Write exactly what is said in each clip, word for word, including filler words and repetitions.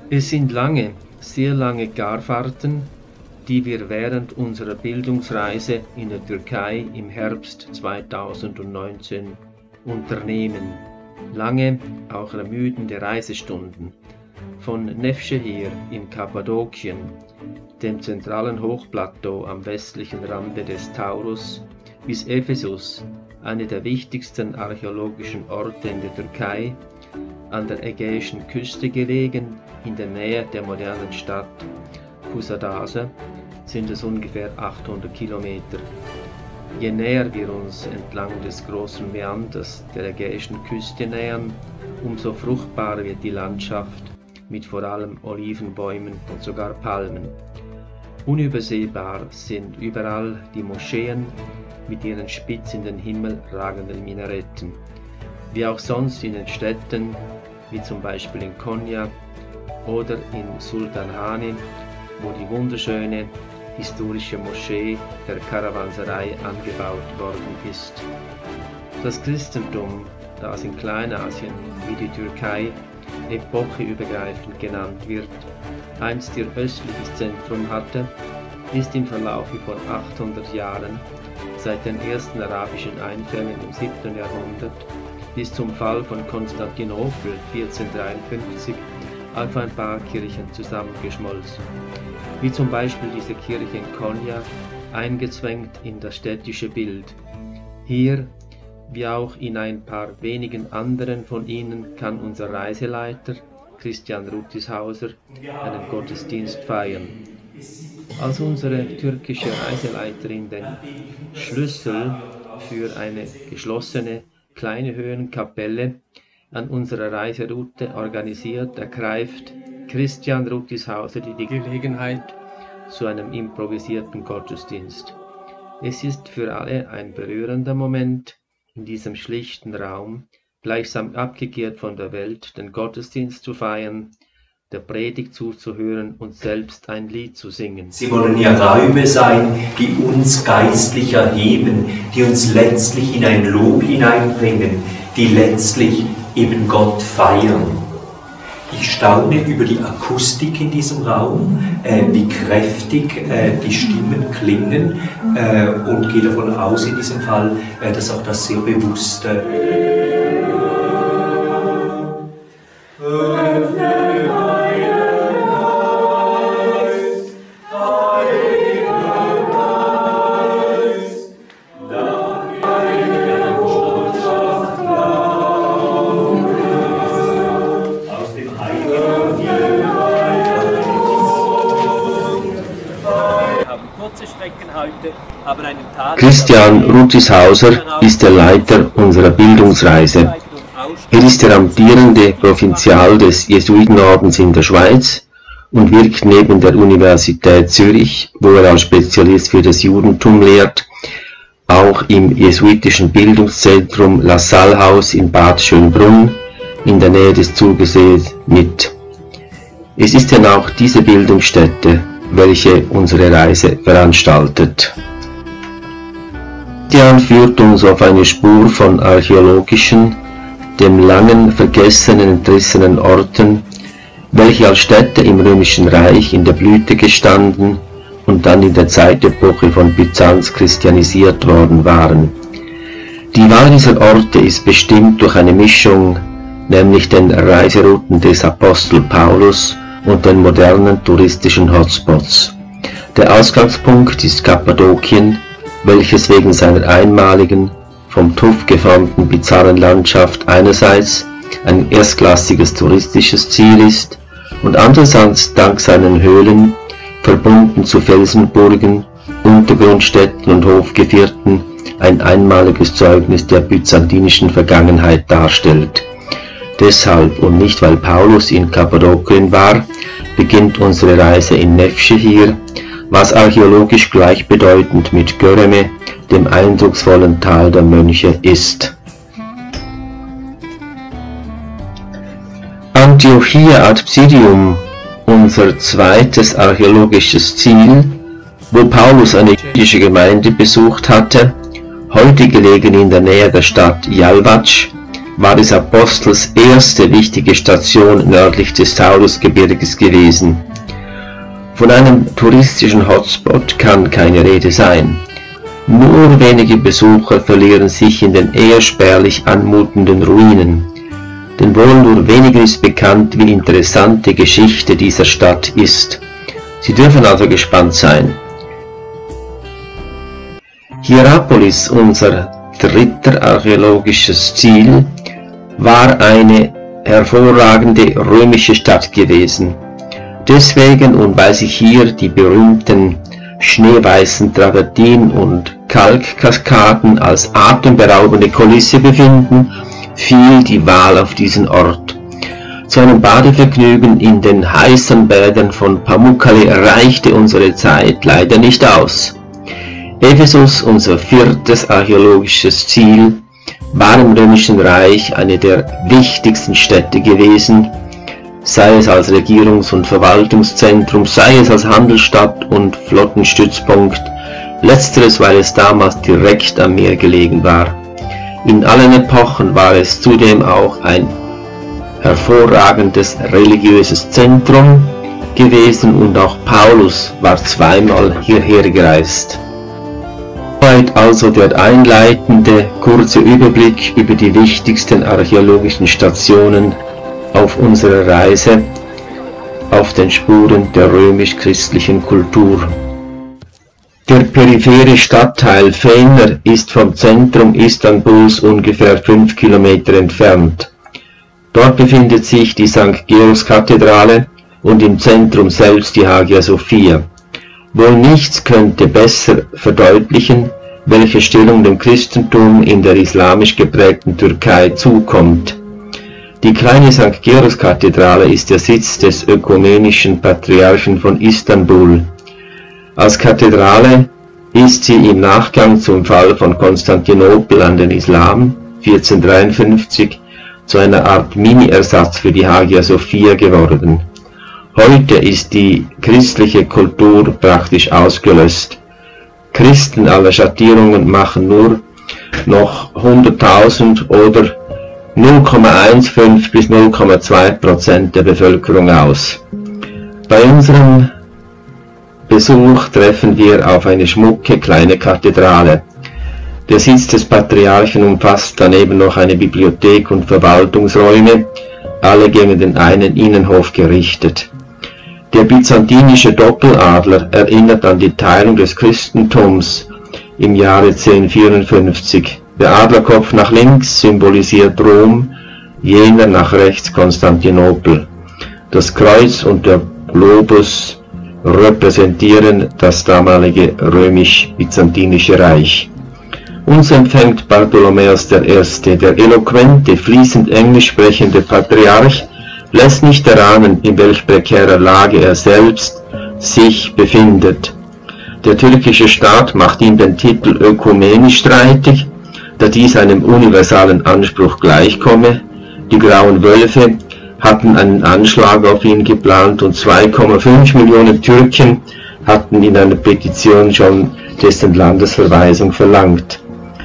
Es sind lange, sehr lange Garfahrten, die wir während unserer Bildungsreise in der Türkei im Herbst zweitausendneunzehn unternehmen. Lange, auch ermüdende Reisestunden. Von Nevşehir in Kappadokien, dem zentralen Hochplateau am westlichen Rande des Taurus, bis Ephesus, eine der wichtigsten archäologischen Orte in der Türkei, an der ägäischen Küste gelegen, in der Nähe der modernen Stadt Kusadasi, sind es ungefähr achthundert Kilometer. Je näher wir uns entlang des großen Mäanders der ägäischen Küste nähern, umso fruchtbarer wird die Landschaft mit vor allem Olivenbäumen und sogar Palmen. Unübersehbar sind überall die Moscheen mit ihren spitz in den Himmel ragenden Minaretten. Wie auch sonst in den Städten, wie zum Beispiel in Konya oder in Sultanahani, wo die wunderschöne historische Moschee der Karawanserei angebaut worden ist. Das Christentum, das in Kleinasien wie die Türkei epocheübergreifend genannt wird, einst ihr östliches Zentrum hatte, ist im Verlauf von achthundert Jahren, seit den ersten arabischen Einfällen im siebten Jahrhundert bis zum Fall von Konstantinopel vierzehnhundertdreiundfünfzig, auf ein paar Kirchen zusammengeschmolzen, wie zum Beispiel diese Kirche in Konya, eingezwängt in das städtische Bild. Hier, wie auch in ein paar wenigen anderen von ihnen, kann unser Reiseleiter Christian Rutishauser einen Gottesdienst feiern. Als unsere türkische Reiseleiterin den Schlüssel für eine geschlossene kleine Höhenkapelle an unserer Reiseroute organisiert, ergreift Christian Rutishauser die Gelegenheit zu einem improvisierten Gottesdienst. Es ist für alle ein berührender Moment, in diesem schlichten Raum, gleichsam abgekehrt von der Welt, den Gottesdienst zu feiern, der Predigt zuzuhören und selbst ein Lied zu singen. Sie wollen ja Räume sein, die uns geistlich erheben, die uns letztlich in ein Lob hineinbringen, die letztlich eben Gott feiern. Ich staune über die Akustik in diesem Raum, äh, wie kräftig äh, die Stimmen klingen äh, und gehe davon aus in diesem Fall, äh, dass auch das sehr bewusste äh, Christian Rutishauser ist der Leiter unserer Bildungsreise. Er ist der amtierende Provinzial des Jesuitenordens in der Schweiz und wirkt neben der Universität Zürich, wo er als Spezialist für das Judentum lehrt, auch im jesuitischen Bildungszentrum La Salle Haus in Bad Schönbrunn in der Nähe des Zugesees mit. Es ist denn auch diese Bildungsstätte, welche unsere Reise veranstaltet. Christian führt uns auf eine Spur von archäologischen, dem langen vergessenen, entrissenen Orten, welche als Städte im Römischen Reich in der Blüte gestanden und dann in der Zeitepoche von Byzanz christianisiert worden waren. Die Wahl dieser Orte ist bestimmt durch eine Mischung, nämlich den Reiserouten des Apostel Paulus und den modernen touristischen Hotspots. Der Ausgangspunkt ist Kappadokien, welches wegen seiner einmaligen, vom Tuff geformten bizarren Landschaft einerseits ein erstklassiges touristisches Ziel ist und andererseits dank seinen Höhlen, verbunden zu Felsenburgen, Untergrundstädten und Hofgevierten, ein einmaliges Zeugnis der byzantinischen Vergangenheit darstellt. Deshalb und nicht weil Paulus in Kappadokien war, beginnt unsere Reise in Nevşehir, was archäologisch gleichbedeutend mit Göreme, dem eindrucksvollen Tal der Mönche, ist. Antiochia ad Psidium, unser zweites archäologisches Ziel, wo Paulus eine jüdische Gemeinde besucht hatte, heute gelegen in der Nähe der Stadt Yalvac, war des Apostels erste wichtige Station nördlich des Taurusgebirges gewesen. Von einem touristischen Hotspot kann keine Rede sein. Nur wenige Besucher verlieren sich in den eher spärlich anmutenden Ruinen, denn wohl nur wenigen ist bekannt, wie interessant die Geschichte dieser Stadt ist. Sie dürfen also gespannt sein. Hierapolis, unser dritter archäologisches Ziel, war eine hervorragende römische Stadt gewesen. Deswegen und weil sich hier die berühmten schneeweißen Travertin und Kalkkaskaden als atemberaubende Kulisse befinden, fiel die Wahl auf diesen Ort. Zu einem Badevergnügen in den heißen Bädern von Pamukkale reichte unsere Zeit leider nicht aus. Ephesus, unser viertes archäologisches Ziel, war im Römischen Reich eine der wichtigsten Städte gewesen, sei es als Regierungs- und Verwaltungszentrum, sei es als Handelsstadt und Flottenstützpunkt, letzteres, weil es damals direkt am Meer gelegen war. In allen Epochen war es zudem auch ein hervorragendes religiöses Zentrum gewesen und auch Paulus war zweimal hierher gereist. Soweit also der einleitende kurze Überblick über die wichtigsten archäologischen Stationen auf unserer Reise auf den Spuren der römisch-christlichen Kultur. Der periphere Stadtteil Fener ist vom Zentrum Istanbuls ungefähr fünf Kilometer entfernt. Dort befindet sich die Sankt Georgskathedrale und im Zentrum selbst die Hagia Sophia. Wohl nichts könnte besser verdeutlichen, welche Stellung dem Christentum in der islamisch geprägten Türkei zukommt. Die kleine Sankt Georgskathedrale ist der Sitz des ökumenischen Patriarchen von Istanbul. Als Kathedrale ist sie im Nachgang zum Fall von Konstantinopel an den Islam vierzehnhundertdreiundfünfzig zu einer Art Mini-Ersatz für die Hagia Sophia geworden. Heute ist die christliche Kultur praktisch ausgelöscht. Christen aller Schattierungen machen nur noch hunderttausend oder null Komma fünfzehn bis null Komma zwei Prozent der Bevölkerung aus. Bei unserem Besuch treffen wir auf eine schmucke kleine Kathedrale. Der Sitz des Patriarchen umfasst daneben noch eine Bibliothek und Verwaltungsräume, alle gegen den einen Innenhof gerichtet. Der byzantinische Doppeladler erinnert an die Teilung des Christentums im Jahre zehnhundertvierundfünfzig. Der Adlerkopf nach links symbolisiert Rom, jener nach rechts Konstantinopel. Das Kreuz und der Globus repräsentieren das damalige römisch-byzantinische Reich. Uns empfängt Bartholomäus der Erste, der eloquente, fließend englisch sprechende Patriarch, lässt nicht erahnen, in welch prekärer Lage er selbst sich befindet. Der türkische Staat macht ihm den Titel ökumenisch streitig, da dies einem universalen Anspruch gleichkomme. Die Grauen Wölfe hatten einen Anschlag auf ihn geplant und zwei Komma fünf Millionen Türken hatten in einer Petition schon dessen Landesverweisung verlangt.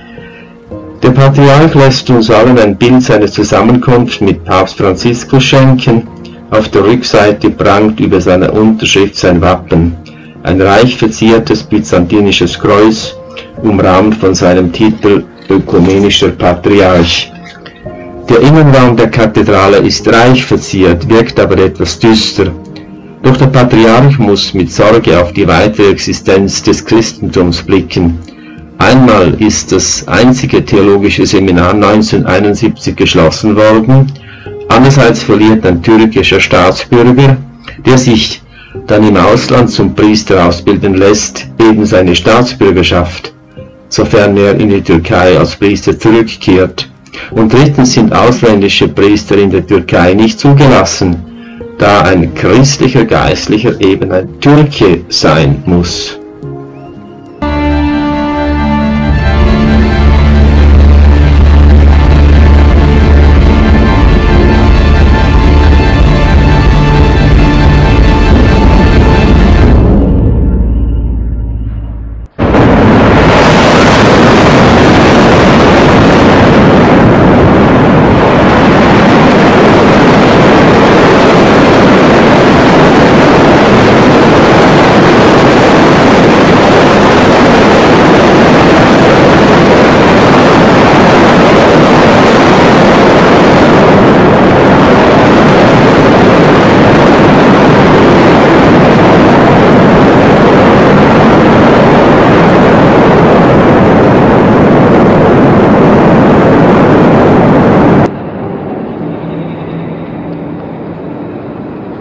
Der Patriarch lässt uns allen ein Bild seiner Zusammenkunft mit Papst Franziskus schenken. Auf der Rückseite prangt über seiner Unterschrift sein Wappen, ein reich verziertes byzantinisches Kreuz, umrahmt von seinem Titel Ökumenischer Patriarch. Der Innenraum der Kathedrale ist reich verziert, wirkt aber etwas düster. Doch der Patriarch muss mit Sorge auf die weitere Existenz des Christentums blicken. Einmal ist das einzige theologische Seminar neunzehnhunderteinundsiebzig geschlossen worden, andererseits verliert ein türkischer Staatsbürger, der sich dann im Ausland zum Priester ausbilden lässt, eben seine Staatsbürgerschaft, sofern er in die Türkei als Priester zurückkehrt. Und drittens sind ausländische Priester in der Türkei nicht zugelassen, da ein christlicher Geistlicher eben ein Türke sein muss.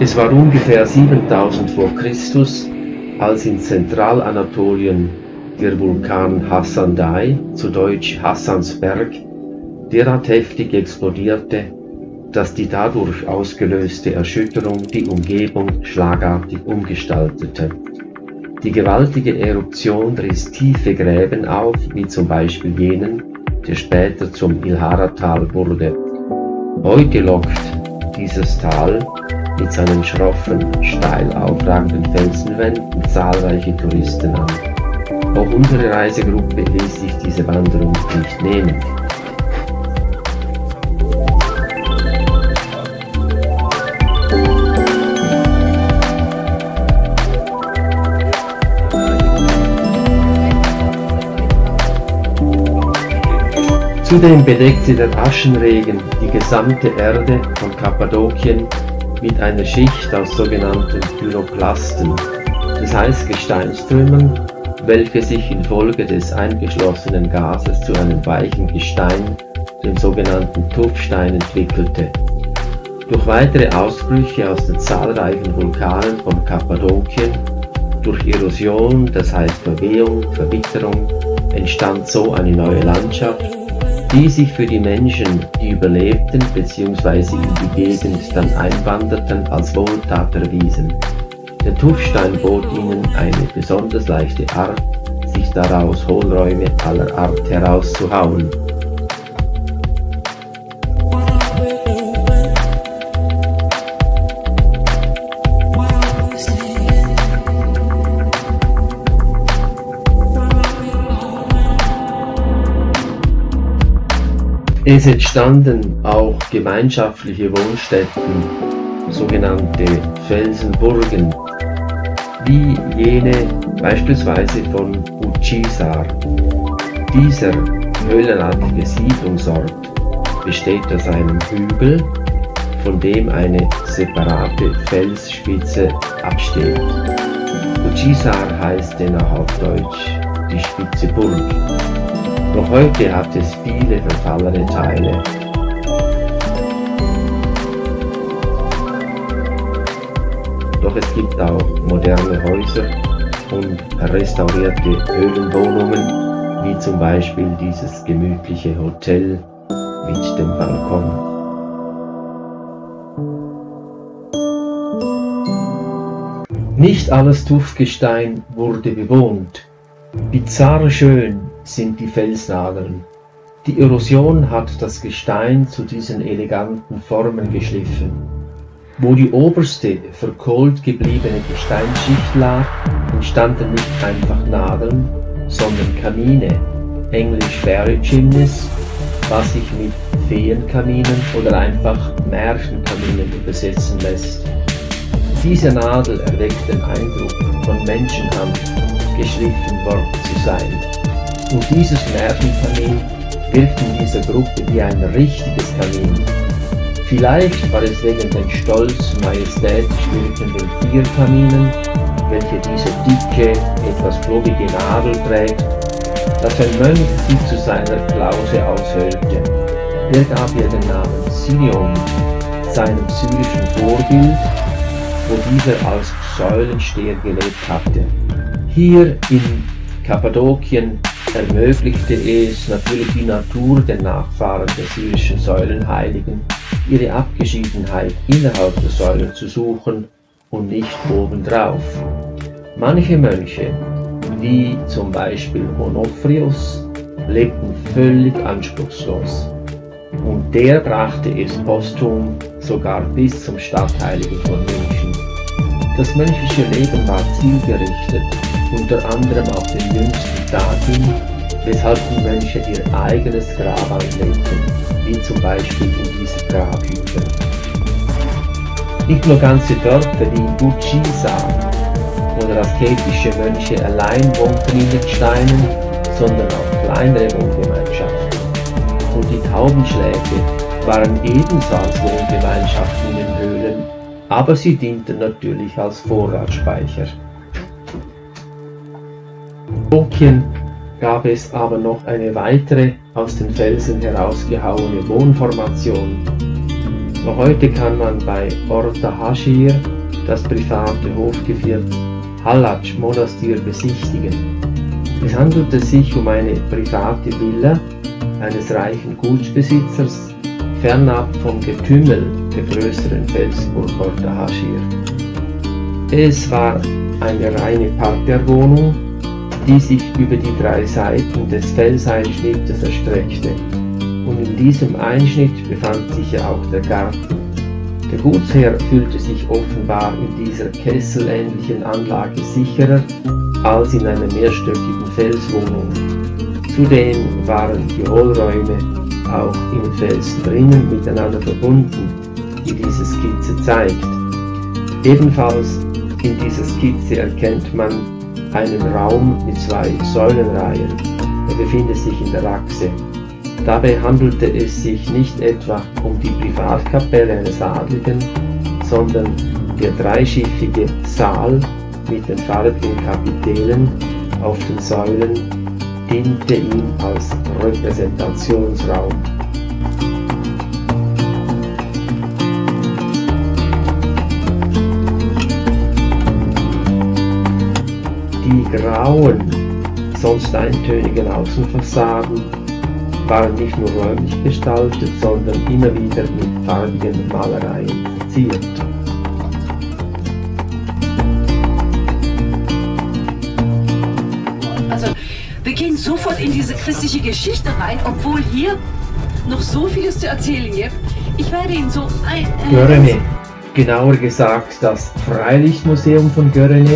Es war ungefähr siebentausend vor Christus, als in Zentralanatolien der Vulkan Hassandai, zu Deutsch Hassansberg, derart heftig explodierte, dass die dadurch ausgelöste Erschütterung die Umgebung schlagartig umgestaltete. Die gewaltige Eruption riss tiefe Gräben auf, wie zum Beispiel jenen, der später zum Ilhara-Tal wurde. Heute lockt dieses Tal mit seinen schroffen, steil aufragenden Felsenwänden zahlreiche Touristen an. Auch unsere Reisegruppe ließ sich diese Wanderung nicht nehmen. Zudem bedeckte der Aschenregen die gesamte Erde von Kappadokien mit einer Schicht aus sogenannten Pyroklasten, das heißt Gesteinstrümmern, welche sich infolge des eingeschlossenen Gases zu einem weichen Gestein, dem sogenannten Tuffstein, entwickelte. Durch weitere Ausbrüche aus den zahlreichen Vulkanen von Kappadokien, durch Erosion, das heißt Verwehung, Verbitterung, entstand so eine neue Landschaft, die sich für die Menschen, die überlebten bzw. in die Gegend dann einwanderten, als Wohltat erwiesen. Der Tuffstein bot ihnen eine besonders leichte Art, sich daraus Hohlräume aller Art herauszuhauen. Es entstanden auch gemeinschaftliche Wohnstätten, sogenannte Felsenburgen, wie jene beispielsweise von Uchizzar. Dieser höhlenartige Siedlungsort besteht aus einem Hügel, von dem eine separate Felsspitze absteht. Uchizzar heißt demnach auf Deutsch die Spitze Burg. Noch heute hat es viele verfallene Teile. Doch es gibt auch moderne Häuser und restaurierte Höhlenwohnungen, wie zum Beispiel dieses gemütliche Hotel mit dem Balkon. Nicht alles Tuffgestein wurde bewohnt. Bizarr schön sind die Felsnadeln. Die Erosion hat das Gestein zu diesen eleganten Formen geschliffen. Wo die oberste verkohlt gebliebene Gesteinsschicht lag, entstanden nicht einfach Nadeln, sondern Kamine, englisch Fairy Chimneys, was sich mit Feenkaminen oder einfach Märchenkaminen übersetzen lässt. Diese Nadel erweckt den Eindruck, von Menschenhand geschliffen worden zu sein. Und dieses Märchenkamin wirkt in dieser Gruppe wie ein richtiges Kamin. Vielleicht war es wegen den stolz majestätisch wirkenden vier Kaminen, welche diese dicke, etwas klobige Nadel trägt, dass ein Mönch sie zu seiner Klause aushöhlte. Der gab ihr den Namen Sirion, seinem syrischen Vorbild, wo dieser als Säulensteher gelebt hatte. Hier in Kappadokien ermöglichte es natürlich die Natur der Nachfahren der syrischen Säulenheiligen, ihre Abgeschiedenheit innerhalb der Säulen zu suchen und nicht obendrauf. Manche Mönche, wie zum Beispiel Onofrios, lebten völlig anspruchslos. Und der brachte es posthum sogar bis zum Stadtheiligen von München. Das mönchische Leben war zielgerichtet, unter anderem auf den jüngsten Tag hin, weshalb die Mönche ihr eigenes Grab anlegten, wie zum Beispiel in diese Grabhügel. Nicht nur ganze Dörfer wie in Uchizzar oder asketische Mönche allein wohnten in den Steinen, sondern auch kleinere Wohngemeinschaften. Und die Taubenschläge waren ebenso als Wohngemeinschaften in den Höhlen, aber sie dienten natürlich als Vorratsspeicher. In Kappadokien gab es aber noch eine weitere aus den Felsen herausgehauene Wohnformation. Noch heute kann man bei Orta Haschir das private Hofgeviertel Hallaç-Monastir besichtigen. Es handelte sich um eine private Villa eines reichen Gutsbesitzers, fernab vom Getümmel der größeren Felsburg Orta Haschir. Es war eine reine Parterrewohnung, die sich über die drei Seiten des Felseinschnittes erstreckte. Und in diesem Einschnitt befand sich ja auch der Garten. Der Gutsherr fühlte sich offenbar in dieser kesselähnlichen Anlage sicherer als in einer mehrstöckigen Felswohnung. Zudem waren die Hohlräume auch im Felsen drinnen miteinander verbunden, wie diese Skizze zeigt. Ebenfalls in dieser Skizze erkennt man einen Raum mit zwei Säulenreihen. Er befindet sich in der Achse. Dabei handelte es sich nicht etwa um die Privatkapelle eines Adligen, sondern der dreischiffige Saal mit den farbigen Kapitellen auf den Säulen diente ihm als Repräsentationsraum. Die grauen, sonst eintönigen Außenfassaden waren nicht nur räumlich gestaltet, sondern immer wieder mit farbigen Malereien verziert. Also, wir gehen sofort in diese christliche Geschichte rein, obwohl hier noch so vieles zu erzählen gibt. Ich werde Ihnen so ein... Äh, Görene, genauer gesagt das Freilichtmuseum von Görene,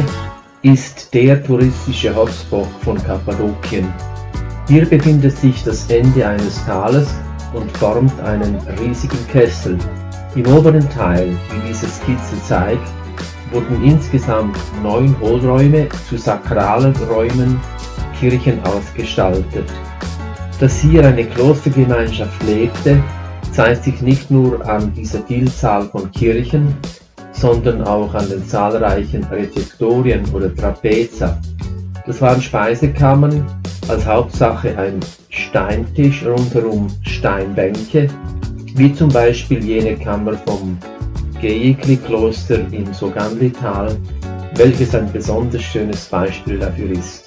ist der touristische Hotspot von Kappadokien. Hier befindet sich das Ende eines Tales und formt einen riesigen Kessel. Im oberen Teil, wie diese Skizze zeigt, wurden insgesamt neun Hohlräume zu sakralen Räumen, Kirchen ausgestaltet. Dass hier eine Klostergemeinschaft lebte, zeigt sich nicht nur an dieser Vielzahl von Kirchen, sondern auch an den zahlreichen Refektorien oder Trapeza. Das waren Speisekammern, als Hauptsache ein Steintisch, rundherum Steinbänke, wie zum Beispiel jene Kammer vom Geyikli-Kloster im Soganli-Tal, welches ein besonders schönes Beispiel dafür ist.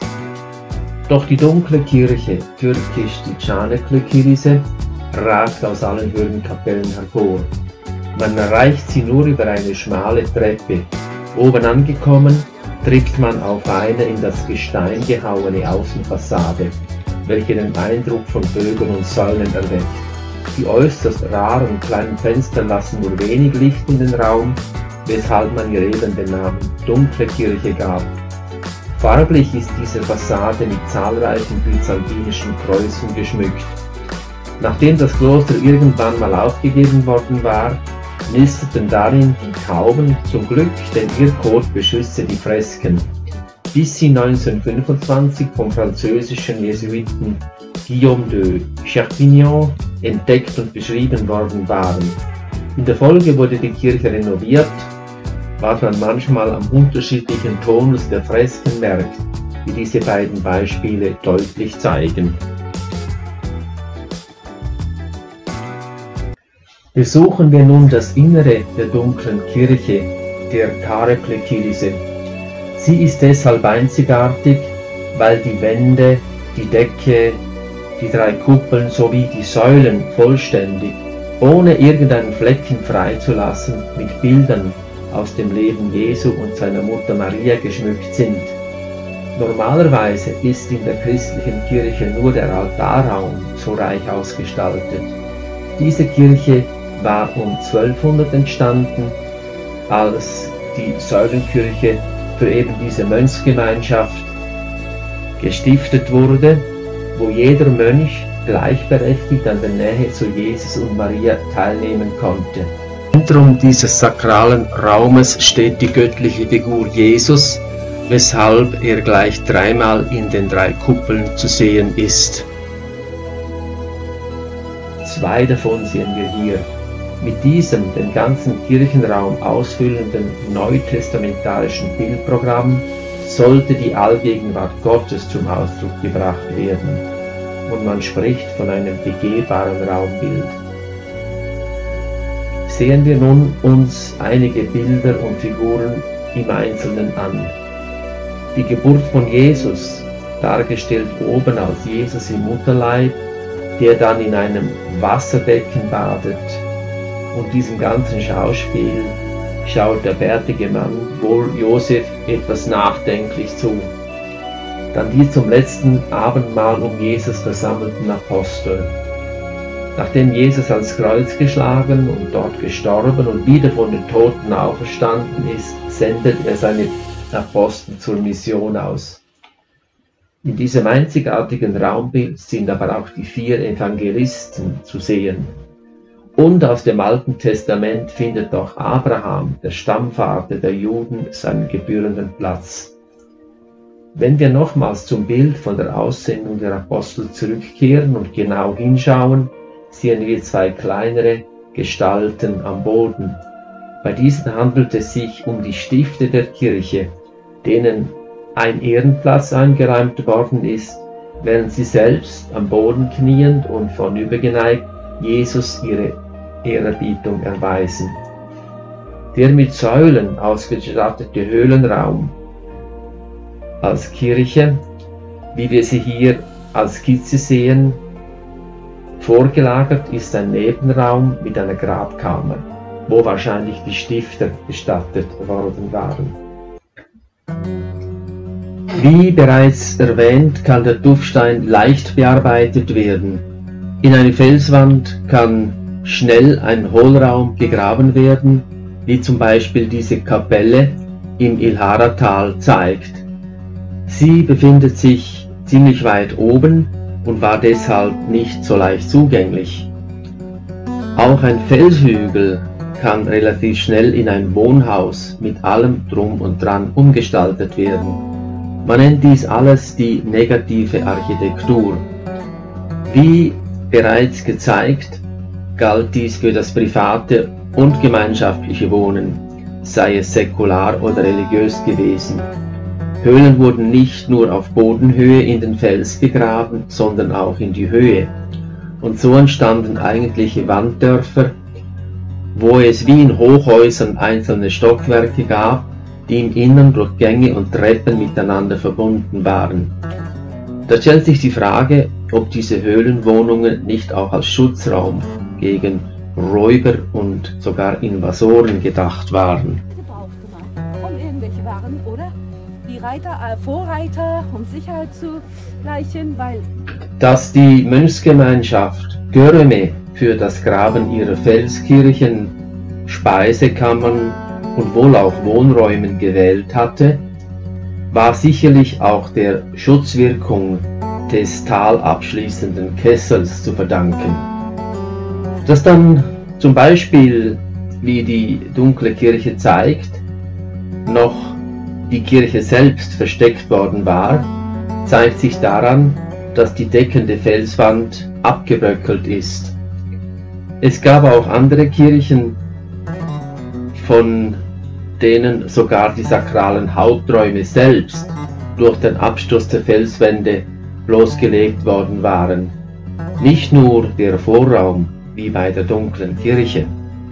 Doch die dunkle Kirche, türkisch die Çanaklı Kilise, ragt aus allen Höhlenkapellen hervor. Man erreicht sie nur über eine schmale Treppe. Oben angekommen, trifft man auf eine in das Gestein gehauene Außenfassade, welche den Eindruck von Bögen und Säulen erweckt. Die äußerst raren kleinen Fenster lassen nur wenig Licht in den Raum, weshalb man ihr eben den Namen Dunkle Kirche gab. Farblich ist diese Fassade mit zahlreichen byzantinischen Kreuzen geschmückt. Nachdem das Kloster irgendwann mal aufgegeben worden war, nisteten darin die Tauben, zum Glück, denn ihr Kot beschützte die Fresken, bis sie neunzehnhundertfünfundzwanzig vom französischen Jesuiten Guillaume de Cherpignan entdeckt und beschrieben worden waren. In der Folge wurde die Kirche renoviert, was man manchmal am unterschiedlichen Tonus der Fresken merkt, wie diese beiden Beispiele deutlich zeigen. Besuchen wir nun das Innere der dunklen Kirche, der Çanaklı Kilise. Sie ist deshalb einzigartig, weil die Wände, die Decke, die drei Kuppeln sowie die Säulen vollständig, ohne irgendeinen Flecken freizulassen, mit Bildern aus dem Leben Jesu und seiner Mutter Maria geschmückt sind. Normalerweise ist in der christlichen Kirche nur der Altarraum so reich ausgestaltet. Diese Kirche war um zwölfhundert entstanden, als die Säulenkirche für eben diese Mönchsgemeinschaft gestiftet wurde, wo jeder Mönch gleichberechtigt an der Nähe zu Jesus und Maria teilnehmen konnte. Im Zentrum dieses sakralen Raumes steht die göttliche Figur Jesus, weshalb er gleich dreimal in den drei Kuppeln zu sehen ist. Zwei davon sehen wir hier. Mit diesem den ganzen Kirchenraum ausfüllenden neutestamentarischen Bildprogramm sollte die Allgegenwart Gottes zum Ausdruck gebracht werden, und man spricht von einem begehbaren Raumbild. Sehen wir nun uns einige Bilder und Figuren im Einzelnen an. Die Geburt von Jesus, dargestellt oben als Jesus im Mutterleib, der dann in einem Wasserbecken badet. Und diesem ganzen Schauspiel schaut der bärtige Mann wohl Josef etwas nachdenklich zu. Dann die zum letzten Abendmahl um Jesus versammelten Apostel. Nachdem Jesus ans Kreuz geschlagen und dort gestorben und wieder von den Toten auferstanden ist, sendet er seine Apostel zur Mission aus. In diesem einzigartigen Raumbild sind aber auch die vier Evangelisten zu sehen. Und aus dem Alten Testament findet auch Abraham, der Stammvater der Juden, seinen gebührenden Platz. Wenn wir nochmals zum Bild von der Aussendung der Apostel zurückkehren und genau hinschauen, sehen wir zwei kleinere Gestalten am Boden. Bei diesen handelt es sich um die Stifte der Kirche, denen ein Ehrenplatz eingeräumt worden ist, während sie selbst am Boden kniend und vornübergeneigt Jesus ihre Ehrerbietung erweisen. Der mit Säulen ausgestattete Höhlenraum als Kirche, wie wir sie hier als Skizze sehen, vorgelagert ist ein Nebenraum mit einer Grabkammer, wo wahrscheinlich die Stifter bestattet worden waren. Wie bereits erwähnt, kann der Tuffstein leicht bearbeitet werden. In eine Felswand kann schnell ein Hohlraum gegraben werden, wie zum Beispiel diese Kapelle im Ilhara-Tal zeigt. Sie befindet sich ziemlich weit oben und war deshalb nicht so leicht zugänglich. Auch ein Felshügel kann relativ schnell in ein Wohnhaus mit allem Drum und Dran umgestaltet werden. Man nennt dies alles die negative Architektur. Wie bereits gezeigt, galt dies für das private und gemeinschaftliche Wohnen, sei es säkular oder religiös gewesen. Höhlen wurden nicht nur auf Bodenhöhe in den Fels gegraben, sondern auch in die Höhe. Und so entstanden eigentliche Wanddörfer, wo es wie in Hochhäusern einzelne Stockwerke gab, die im Innern durch Gänge und Treppen miteinander verbunden waren. Da stellt sich die Frage, ob diese Höhlenwohnungen nicht auch als Schutzraum gegen Räuber und sogar Invasoren gedacht waren. Um irgendwelche Waren, oder? Die Reiter, äh, Vorreiter, um Sicherheit zu gleichen, weil... Dass die Mönchsgemeinschaft Göreme für das Graben ihrer Felskirchen, Speisekammern und wohl auch Wohnräumen gewählt hatte, war sicherlich auch der Schutzwirkung des talabschließenden Kessels zu verdanken. Dass dann zum Beispiel, wie die dunkle Kirche zeigt, noch die Kirche selbst versteckt worden war, zeigt sich daran, dass die deckende Felswand abgebröckelt ist. Es gab auch andere Kirchen, von denen sogar die sakralen Haupträume selbst durch den Absturz der Felswände bloßgelegt worden waren. Nicht nur der Vorraum, wie bei der dunklen Kirche.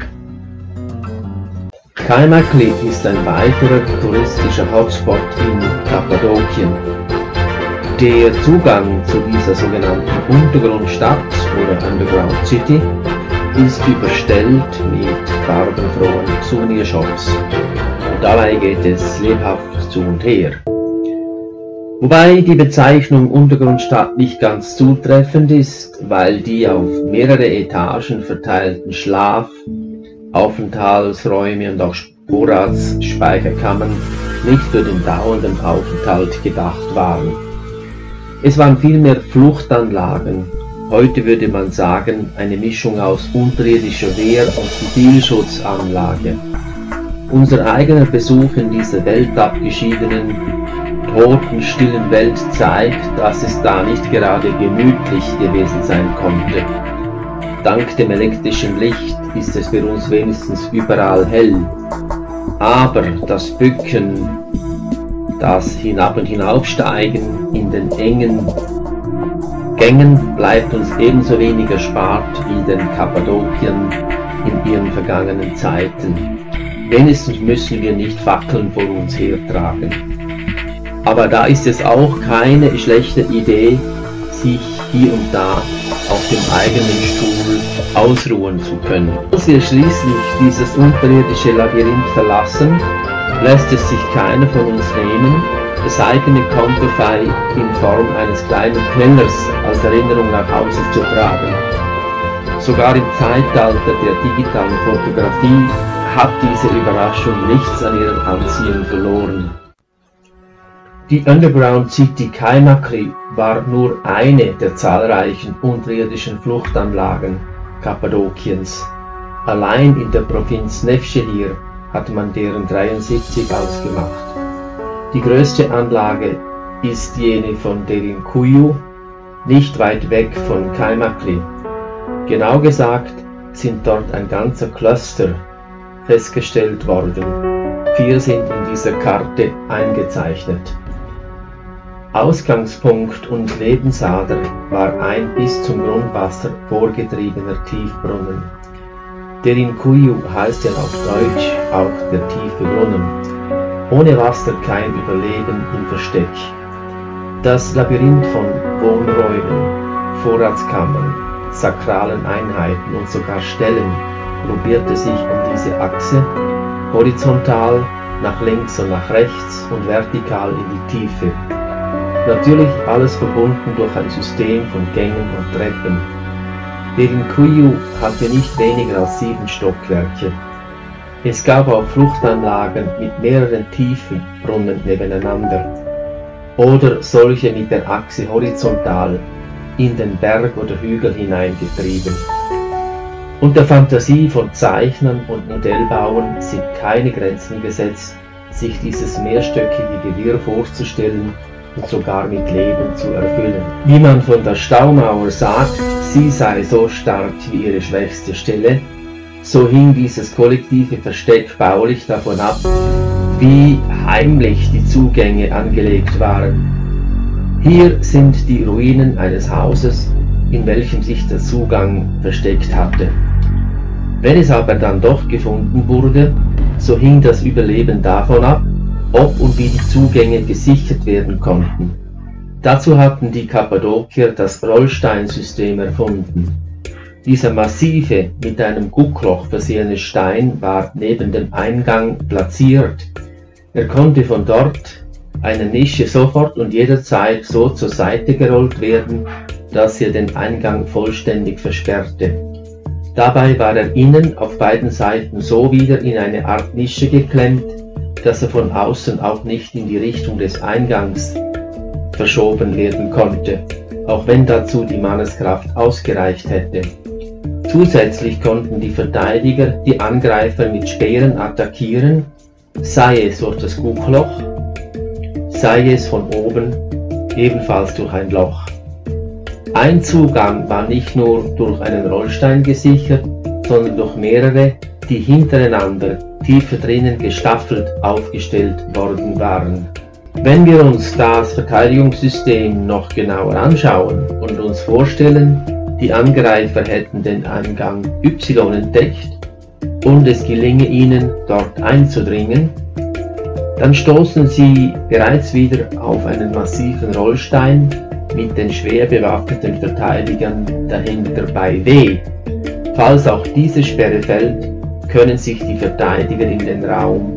Kaimakli ist ein weiterer touristischer Hotspot in Kappadokien. Der Zugang zu dieser sogenannten Untergrundstadt oder Underground City ist überstellt mit farbenfrohen Souvenirshops. Und dabei geht es lebhaft zu und her. Wobei die Bezeichnung Untergrundstadt nicht ganz zutreffend ist, weil die auf mehrere Etagen verteilten Schlaf-, Aufenthaltsräume und auch Vorratsspeicherkammern nicht für den dauernden Aufenthalt gedacht waren. Es waren vielmehr Fluchtanlagen, heute würde man sagen eine Mischung aus unterirdischer Wehr- und Zivilschutzanlage. Unser eigener Besuch in dieser weltabgeschiedenen, toten, stillen Welt zeigt, dass es da nicht gerade gemütlich gewesen sein konnte. Dank dem elektrischen Licht ist es für uns wenigstens überall hell. Aber das Bücken, das Hinab- und Hinaufsteigen in den engen Gängen bleibt uns ebenso wenig erspart wie den Kappadokiern in ihren vergangenen Zeiten. Wenigstens müssen wir nicht Fackeln vor uns hertragen. Aber da ist es auch keine schlechte Idee, sich hier und da auf dem eigenen Stuhl ausruhen zu können. Als wir schließlich dieses unterirdische Labyrinth verlassen, lässt es sich keiner von uns nehmen, das eigene Konterfei in Form eines kleinen Knellers als Erinnerung nach Hause zu tragen. Sogar im Zeitalter der digitalen Fotografie hat diese Überraschung nichts an ihrer Anziehung verloren. Die Underground City Kaimakli war nur eine der zahlreichen unterirdischen Fluchtanlagen Kappadokiens. Allein in der Provinz Nevşehir hat man deren dreiundsiebzig ausgemacht. Die größte Anlage ist jene von Derinkuyu, nicht weit weg von Kaimakli. Genau gesagt sind dort ein ganzer Cluster festgestellt worden. Vier sind in dieser Karte eingezeichnet. Ausgangspunkt und Lebensader war ein bis zum Grundwasser vorgetriebener Tiefbrunnen. Derinkuyu heißt ja auf Deutsch auch der tiefe Brunnen. Ohne Wasser kein Überleben im Versteck. Das Labyrinth von Wohnräumen, Vorratskammern, sakralen Einheiten und sogar Stellen gruppierte sich um diese Achse, horizontal nach links und nach rechts und vertikal in die Tiefe. Natürlich alles verbunden durch ein System von Gängen und Treppen. Derinkuyu hatte nicht weniger als sieben Stockwerke. Es gab auch Fluchtanlagen mit mehreren tiefen Brunnen nebeneinander oder solche mit der Achse horizontal in den Berg oder Hügel hineingetrieben. Und der Fantasie von Zeichnern und Modellbauern sind keine Grenzen gesetzt, sich dieses mehrstöckige Gewirr vorzustellen und sogar mit Leben zu erfüllen. Wie man von der Staumauer sagt, sie sei so stark wie ihre schwächste Stelle, so hing dieses kollektive Versteck baulich davon ab, wie heimlich die Zugänge angelegt waren. Hier sind die Ruinen eines Hauses, in welchem sich der Zugang versteckt hatte. Wenn es aber dann doch gefunden wurde, so hing das Überleben davon ab, ob und wie die Zugänge gesichert werden konnten. Dazu hatten die Kappadokier das Rollsteinsystem erfunden. Dieser massive, mit einem Guckloch versehene Stein war neben dem Eingang platziert. Er konnte von dort eine Nische sofort und jederzeit so zur Seite gerollt werden, dass er den Eingang vollständig versperrte. Dabei war er innen auf beiden Seiten so wieder in eine Art Nische geklemmt, dass er von außen auch nicht in die Richtung des Eingangs verschoben werden konnte, auch wenn dazu die Manneskraft ausgereicht hätte. Zusätzlich konnten die Verteidiger die Angreifer mit Speeren attackieren, sei es durch das Guckloch, sei es von oben, ebenfalls durch ein Loch. Ein Zugang war nicht nur durch einen Rollstein gesichert, sondern durch mehrere, die hintereinander tiefer drinnen gestaffelt aufgestellt worden waren. Wenn wir uns das Verteidigungssystem noch genauer anschauen und uns vorstellen, die Angreifer hätten den Eingang Y entdeckt und es gelinge ihnen, dort einzudringen, dann stoßen sie bereits wieder auf einen massiven Rollstein mit den schwer bewaffneten Verteidigern dahinter bei W. Falls auch diese Sperre fällt, können sich die Verteidiger in den Raum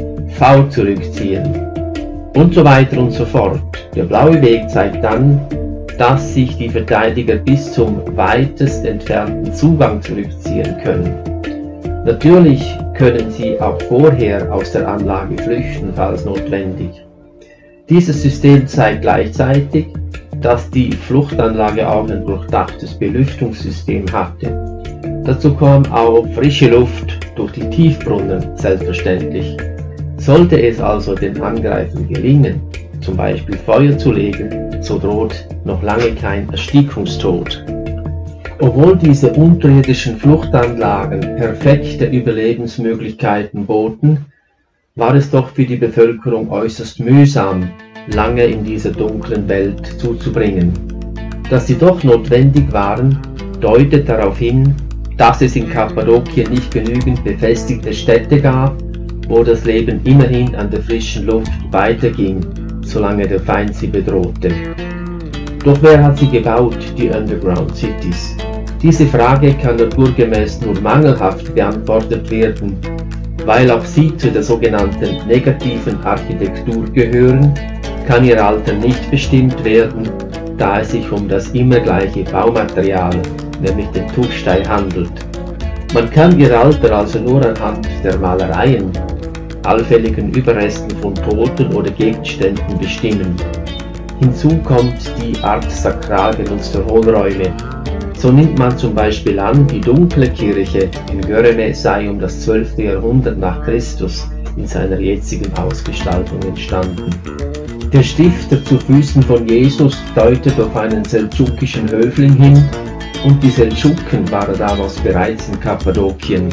V zurückziehen. Und so weiter und so fort. Der blaue Weg zeigt dann, dass sich die Verteidiger bis zum weitest entfernten Zugang zurückziehen können. Natürlich können sie auch vorher aus der Anlage flüchten, falls notwendig. Dieses System zeigt gleichzeitig, dass die Fluchtanlage auch ein durchdachtes Belüftungssystem hatte. Dazu kam auch frische Luft durch die Tiefbrunnen selbstverständlich. Sollte es also den Angreifern gelingen, zum Beispiel Feuer zu legen, so droht noch lange kein Erstickungstod. Obwohl diese unterirdischen Fluchtanlagen perfekte Überlebensmöglichkeiten boten, war es doch für die Bevölkerung äußerst mühsam, lange in dieser dunklen Welt zuzubringen. Dass sie doch notwendig waren, deutet darauf hin, dass es in Kappadokien nicht genügend befestigte Städte gab, wo das Leben immerhin an der frischen Luft weiterging, solange der Feind sie bedrohte. Doch wer hat sie gebaut, die Underground Cities? Diese Frage kann naturgemäß nur mangelhaft beantwortet werden, weil auch sie zu der sogenannten negativen Architektur gehören, kann ihr Alter nicht bestimmt werden, da es sich um das immer gleiche Baumaterial, nämlich den Tuffstein, handelt. Man kann ihr Alter also nur anhand der Malereien, allfälligen Überresten von Toten oder Gegenständen bestimmen. Hinzu kommt die Art Sakral genutzter Hohlräume. So nimmt man zum Beispiel an, die dunkle Kirche in Göreme sei um das zwölfte Jahrhundert nach Christus in seiner jetzigen Ausgestaltung entstanden. Der Stifter zu Füßen von Jesus deutet auf einen seldschukischen Höfling hin, und die Seldschuken waren damals bereits in Kappadokien.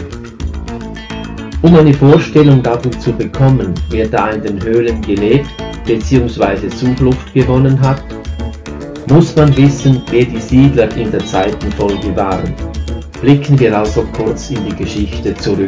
Um eine Vorstellung davon zu bekommen, wer da in den Höhlen gelebt bzw. Zuflucht gewonnen hat, muss man wissen, wer die Siedler in der Zeitenfolge waren. Blicken wir also kurz in die Geschichte zurück.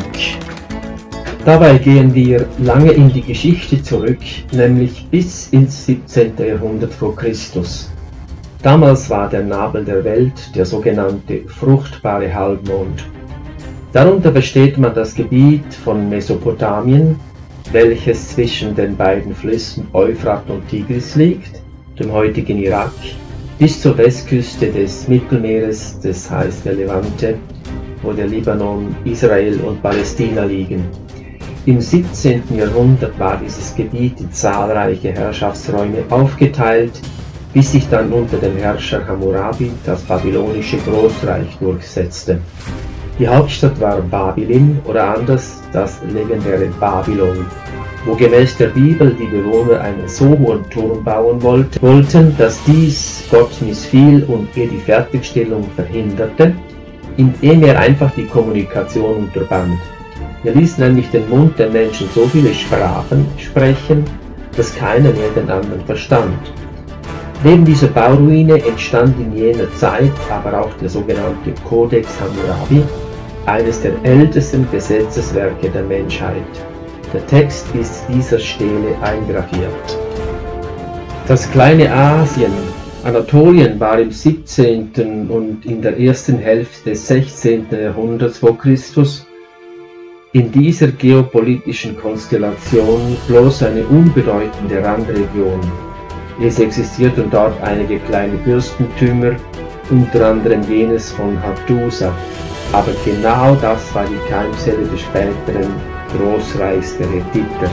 Dabei gehen wir lange in die Geschichte zurück, nämlich bis ins siebzehnte Jahrhundert vor Christus. Damals war der Nabel der Welt der sogenannte fruchtbare Halbmond. Darunter versteht man das Gebiet von Mesopotamien, welches zwischen den beiden Flüssen Euphrat und Tigris liegt, dem heutigen Irak, bis zur Westküste des Mittelmeeres, das heißt der Levante, wo der Libanon, Israel und Palästina liegen. Im siebzehnten Jahrhundert war dieses Gebiet in zahlreiche Herrschaftsräume aufgeteilt, bis sich dann unter dem Herrscher Hammurabi das babylonische Großreich durchsetzte. Die Hauptstadt war Babilin oder anders das legendäre Babylon, wo gemäß der Bibel die Bewohner einen so hohen Turm bauen wollten, dass dies Gott missfiel und ihr die Fertigstellung verhinderte, indem er einfach die Kommunikation unterband. Er ließ nämlich den Mund der Menschen so viele Sprachen sprechen, dass keiner mehr den anderen verstand. Neben dieser Bauruine entstand in jener Zeit aber auch der sogenannte Codex Hammurabi, eines der ältesten Gesetzeswerke der Menschheit. Der Text ist dieser Stele eingraviert. Das kleine Asien, Anatolien, war im siebzehnten und in der ersten Hälfte des sechzehnten Jahrhunderts vor Christus in dieser geopolitischen Konstellation bloß eine unbedeutende Randregion. Es existierten dort einige kleine Fürstentümer, unter anderem jenes von Hattusa, aber genau das war die Keimzelle des späteren Großreichs der Hethiter.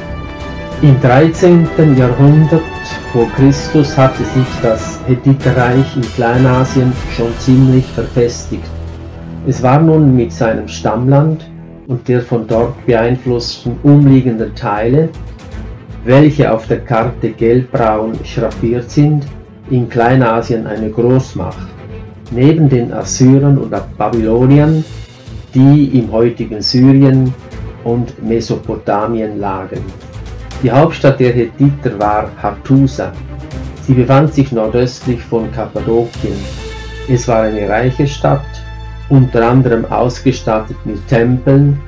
Im dreizehnten Jahrhundert vor Christus hatte sich das Hethiterreich in Kleinasien schon ziemlich verfestigt. Es war nun mit seinem Stammland und der von dort beeinflussten umliegenden Teile, welche auf der Karte gelbbraun schraffiert sind, in Kleinasien eine Großmacht, neben den Assyrern und Babyloniern, die im heutigen Syrien und Mesopotamien lagen. Die Hauptstadt der Hethiter war Hattusa. Sie befand sich nordöstlich von Kappadokien. Es war eine reiche Stadt, unter anderem ausgestattet mit Tempeln,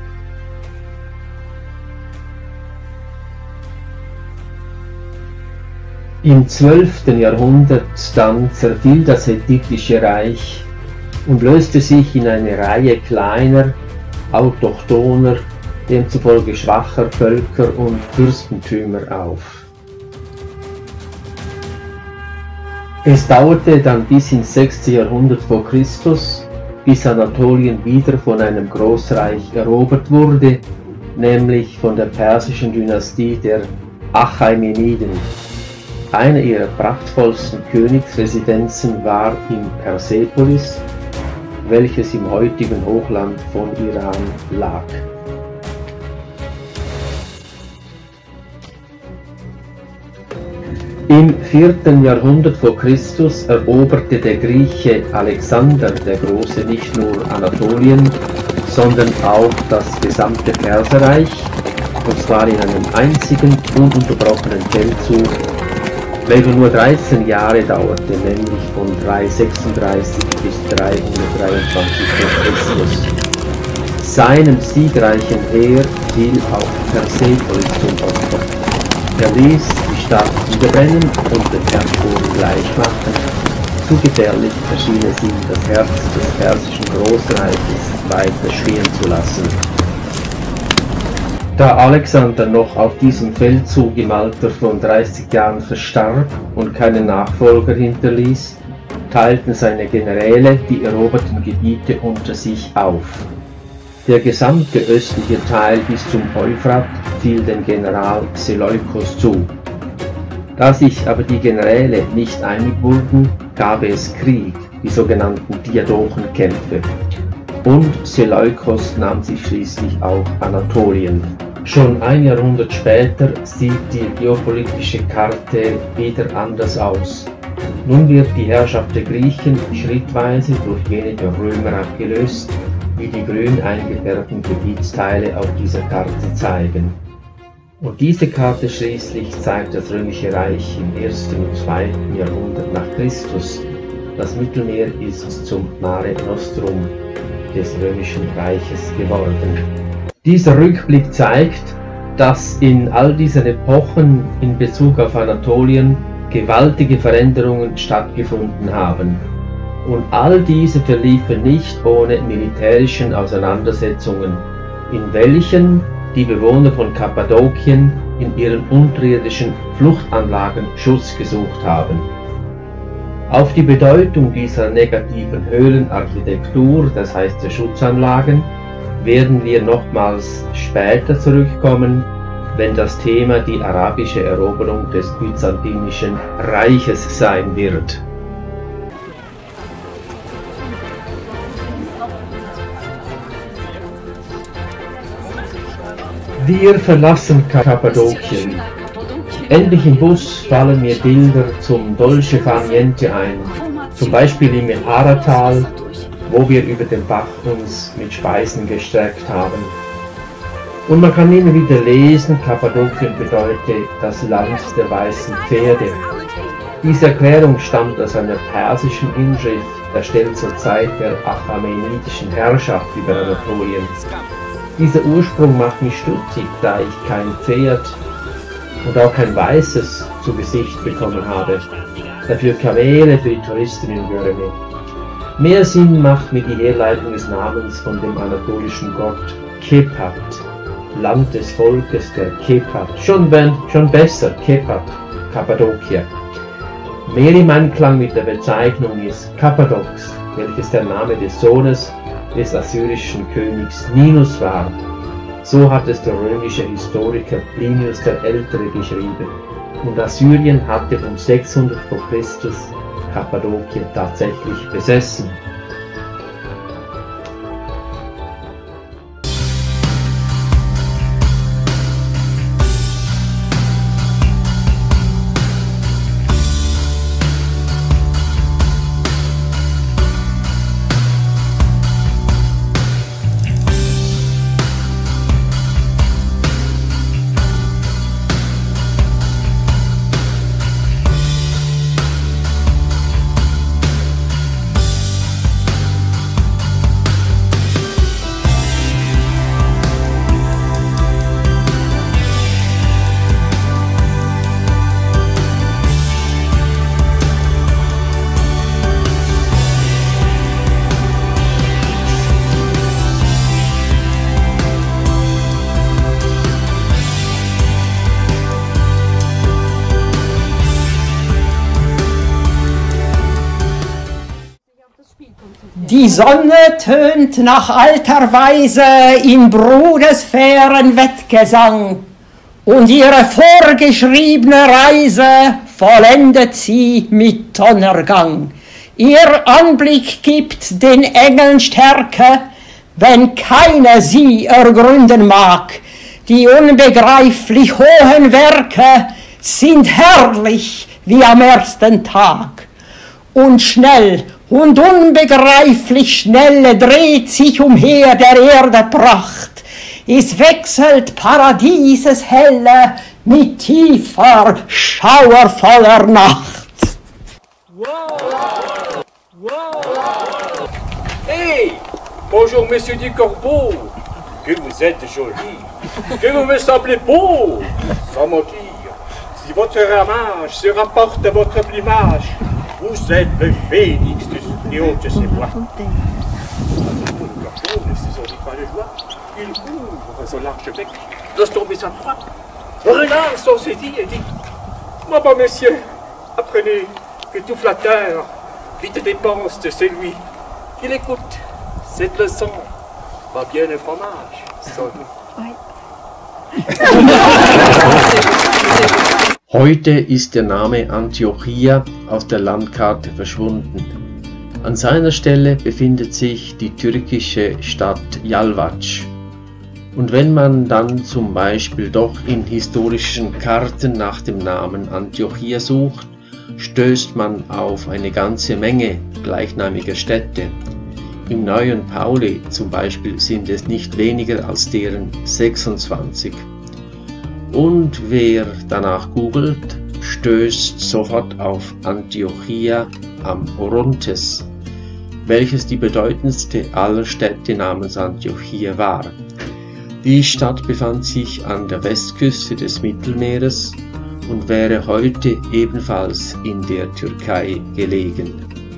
Im zwölften Jahrhundert dann zerfiel das hethitische Reich und löste sich in eine Reihe kleiner, autochthoner, demzufolge schwacher Völker und Fürstentümer auf. Es dauerte dann bis ins sechste Jahrhundert vor Christus, bis Anatolien wieder von einem Großreich erobert wurde, nämlich von der persischen Dynastie der Achämeniden. Eine ihrer prachtvollsten Königsresidenzen war in Persepolis, welches im heutigen Hochland von Iran lag. Im vierten Jahrhundert vor Christus eroberte der Grieche Alexander der Große nicht nur Anatolien, sondern auch das gesamte Perserreich, und zwar in einem einzigen ununterbrochenen Feldzug welcher nur dreizehn Jahre dauerte, nämlich von dreihundertsechsunddreißig bis dreihundertdreiundzwanzig vor Christus. Seinem siegreichen Heer fiel auch Persepolis zum Opfer. Er ließ die Stadt niederbrennen und den Erdboden gleich machen. Zu gefährlich erschien es ihm, das Herz des persischen Großreiches weiter schweren zu lassen. Da Alexander noch auf diesem Feldzug im Alter von dreißig Jahren verstarb und keinen Nachfolger hinterließ, teilten seine Generäle die eroberten Gebiete unter sich auf. Der gesamte östliche Teil bis zum Euphrat fiel dem General Seleukos zu. Da sich aber die Generäle nicht einig wurden, gab es Krieg, die sogenannten Diadochenkämpfe. Und Seleukos nahm sich schließlich auch Anatolien. Schon ein Jahrhundert später sieht die geopolitische Karte wieder anders aus. Nun wird die Herrschaft der Griechen schrittweise durch jene der Römer abgelöst, wie die grün eingefärbten Gebietsteile auf dieser Karte zeigen. Und diese Karte schließlich zeigt das Römische Reich im ersten und zweiten Jahrhundert nach Christus. Das Mittelmeer ist zum Mare Nostrum des Römischen Reiches geworden. Dieser Rückblick zeigt, dass in all diesen Epochen in Bezug auf Anatolien gewaltige Veränderungen stattgefunden haben. Und all diese verliefen nicht ohne militärischen Auseinandersetzungen, in welchen die Bewohner von Kappadokien in ihren unterirdischen Fluchtanlagen Schutz gesucht haben. Auf die Bedeutung dieser negativen Höhlenarchitektur, das heißt der Schutzanlagen, werden wir nochmals später zurückkommen, wenn das Thema die arabische Eroberung des Byzantinischen Reiches sein wird. Wir verlassen Kappadokien. Endlich im Bus fallen mir Bilder zum Dolce Far Niente ein, zum Beispiel im Mehara-Tal, wo wir über den Bach uns mit Speisen gestärkt haben. Und man kann immer wieder lesen, Kappadokien bedeutet das Land der weißen Pferde. Diese Erklärung stammt aus einer persischen Inschrift, erstellt zur Zeit der achämenidischen Herrschaft über Anatolien. Dieser Ursprung macht mich stutzig, da ich kein Pferd und auch kein weißes zu Gesicht bekommen habe. Dafür Kamele für die Touristen in Göreme. Mehr Sinn macht mir die Herleitung des Namens von dem anatolischen Gott Kepat, Land des Volkes der Kepat. Schon, ben, schon besser, Kepat, Kappadokia. Mehr im Einklang mit der Bezeichnung ist Kappadox, welches der Name des Sohnes des assyrischen Königs Ninus war. So hat es der römische Historiker Plinius der Ältere geschrieben. Und Assyrien hatte um sechshundert vor Christus Kappadokien tatsächlich besessen. Die Sonne tönt nach alter Weise in brudesfairen Wettgesang, und ihre vorgeschriebene Reise vollendet sie mit Donnergang. Ihr Anblick gibt den Engeln Stärke, wenn keiner sie ergründen mag. Die unbegreiflich hohen Werke sind herrlich wie am ersten Tag. Und schnell und unbegreiflich schnell dreht sich umher der Erde Pracht. Es wechselt Paradieses helle mit tiefer, schauervoller Nacht. Wow! Wow! Hey! Bonjour, Monsieur du Corbeau! Que vous êtes joli! Que vous me semblez beau! Sans mentir, si votre ramage se rapporte à votre plumage, vous êtes le phénix des hautes ces bois. Le corbeau ne saisonne pas de joie, il ouvre son large bec, laisse tomber sa proie. Le renard s'en saisit et dit: mon bon monsieur, apprenez que tout flatteur vite dépense de celui qui l'écoute. Cette leçon va bien le fromage, sans doute. Heute ist der Name Antiochia aus der Landkarte verschwunden. An seiner Stelle befindet sich die türkische Stadt Yalvac. Und wenn man dann zum Beispiel doch in historischen Karten nach dem Namen Antiochia sucht, stößt man auf eine ganze Menge gleichnamiger Städte. Im Neuen Pauli zum Beispiel sind es nicht weniger als deren sechsundzwanzig. Und wer danach googelt, stößt sofort auf Antiochia am Orontes, welches die bedeutendste aller Städte namens Antiochia war. Die Stadt befand sich an der Westküste des Mittelmeeres und wäre heute ebenfalls in der Türkei gelegen.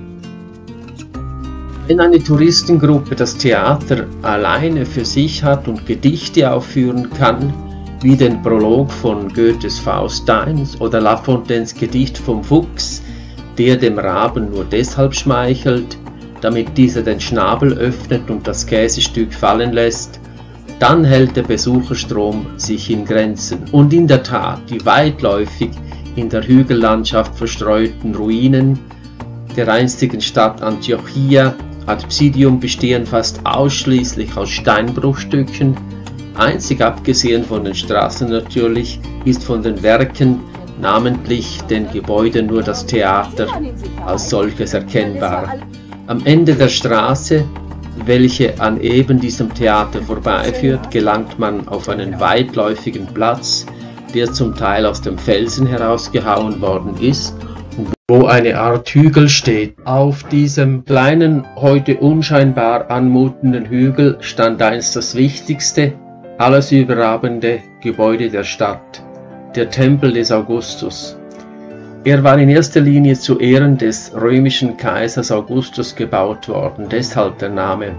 Wenn eine Touristengruppe das Theater alleine für sich hat und Gedichte aufführen kann, wie den Prolog von Goethes Faust I oder La Fontaines Gedicht vom Fuchs, der dem Raben nur deshalb schmeichelt, damit dieser den Schnabel öffnet und das Käsestück fallen lässt, dann hält der Besucherstrom sich in Grenzen. Und in der Tat, die weitläufig in der Hügellandschaft verstreuten Ruinen der einstigen Stadt Antiochia ad Psidium bestehen fast ausschließlich aus Steinbruchstücken. Einzig abgesehen von den Straßen natürlich ist von den Werken, namentlich den Gebäuden, nur das Theater als solches erkennbar. Am Ende der Straße, welche an eben diesem Theater vorbeiführt, gelangt man auf einen weitläufigen Platz, der zum Teil aus dem Felsen herausgehauen worden ist und wo eine Art Hügel steht. Auf diesem kleinen, heute unscheinbar anmutenden Hügel stand einst das wichtigste, alles überragende Gebäude der Stadt, der Tempel des Augustus. Er war in erster Linie zu Ehren des römischen Kaisers Augustus gebaut worden, deshalb der Name.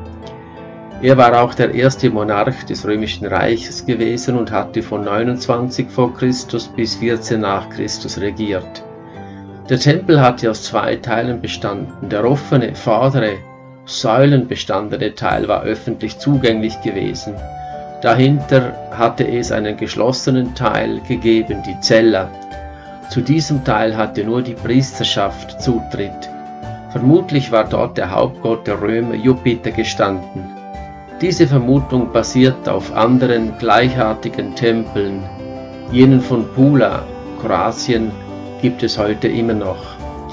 Er war auch der erste Monarch des römischen Reiches gewesen und hatte von neunundzwanzig vor Christus bis vierzehn nach Christus regiert. Der Tempel hatte aus zwei Teilen bestanden. Der offene, vordere, säulenbestandene Teil war öffentlich zugänglich gewesen. Dahinter hatte es einen geschlossenen Teil gegeben, die Cella. Zu diesem Teil hatte nur die Priesterschaft Zutritt. Vermutlich war dort der Hauptgott der Römer Jupiter gestanden. Diese Vermutung basiert auf anderen gleichartigen Tempeln. Jenen von Pula, Kroatien, gibt es heute immer noch.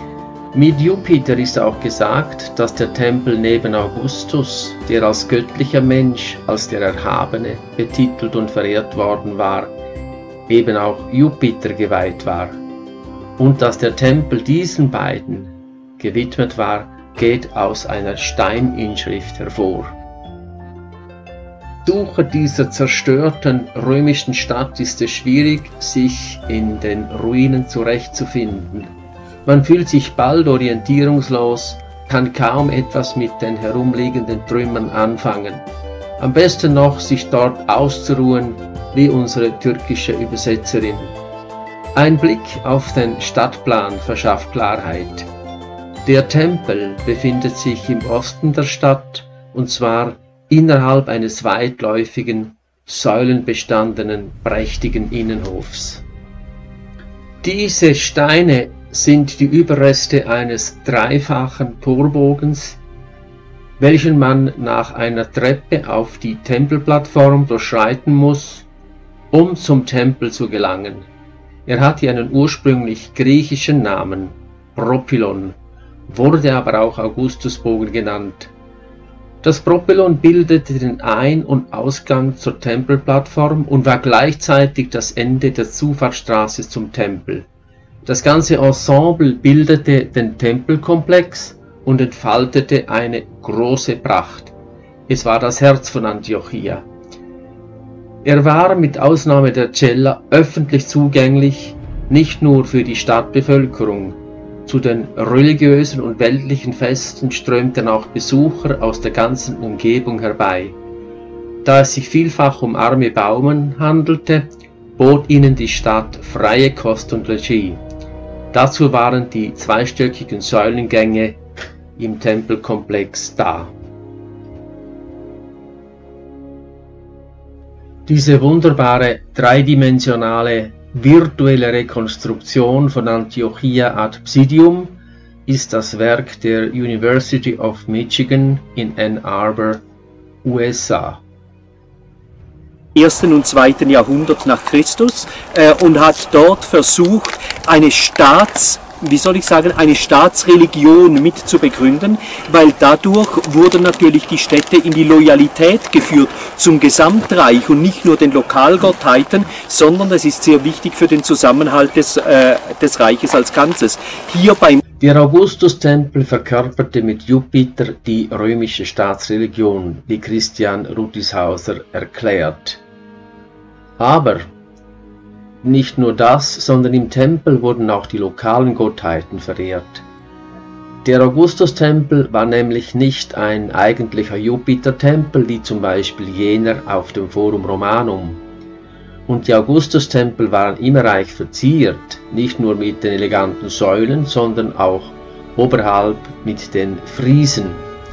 Mit Jupiter ist auch gesagt, dass der Tempel neben Augustus, der als göttlicher Mensch, als der Erhabene betitelt und verehrt worden war, eben auch Jupiter geweiht war. Und dass der Tempel diesen beiden gewidmet war, geht aus einer Steininschrift hervor. Besucher dieser zerstörten römischen Stadt ist es schwierig, sich in den Ruinen zurechtzufinden. Man fühlt sich bald orientierungslos, kann kaum etwas mit den herumliegenden Trümmern anfangen. Am besten noch, sich dort auszuruhen, wie unsere türkische Übersetzerin. Ein Blick auf den Stadtplan verschafft Klarheit. Der Tempel befindet sich im Osten der Stadt, und zwar innerhalb eines weitläufigen, säulenbestandenen, prächtigen Innenhofs. Diese Steine sind die Überreste eines dreifachen Torbogens, welchen man nach einer Treppe auf die Tempelplattform durchschreiten muss, um zum Tempel zu gelangen. Er hatte einen ursprünglich griechischen Namen, Propylon, wurde aber auch Augustusbogen genannt. Das Propylon bildete den Ein- und Ausgang zur Tempelplattform und war gleichzeitig das Ende der Zufahrtsstraße zum Tempel. Das ganze Ensemble bildete den Tempelkomplex und entfaltete eine große Pracht. Es war das Herz von Antiochia. Er war mit Ausnahme der Cella öffentlich zugänglich, nicht nur für die Stadtbevölkerung. Zu den religiösen und weltlichen Festen strömten auch Besucher aus der ganzen Umgebung herbei. Da es sich vielfach um arme Bauern handelte, bot ihnen die Stadt freie Kost und Logis. Dazu waren die zweistöckigen Säulengänge im Tempelkomplex da. Diese wunderbare dreidimensionale virtuelle Rekonstruktion von Antiochia ad Psidium ist das Werk der University of Michigan in Ann Arbor, U S A. ersten und zweiten Jahrhundert nach Christus äh, und hat dort versucht, eine Staats, wie soll ich sagen, eine Staatsreligion mit zu begründen, weil dadurch wurden natürlich die Städte in die Loyalität geführt zum Gesamtreich und nicht nur den Lokalgottheiten, sondern das ist sehr wichtig für den Zusammenhalt des, äh, des Reiches als Ganzes. Hier beim Der Augustustempel verkörperte mit Jupiter die römische Staatsreligion, wie Christian Rudishauser erklärt. Aber nicht nur das, sondern im Tempel wurden auch die lokalen Gottheiten verehrt. Der Augustustempel war nämlich nicht ein eigentlicher Jupitertempel, wie zum Beispiel jener auf dem Forum Romanum. Und die Augustustempel waren immer reich verziert, nicht nur mit den eleganten Säulen, sondern auch oberhalb mit den Friesen.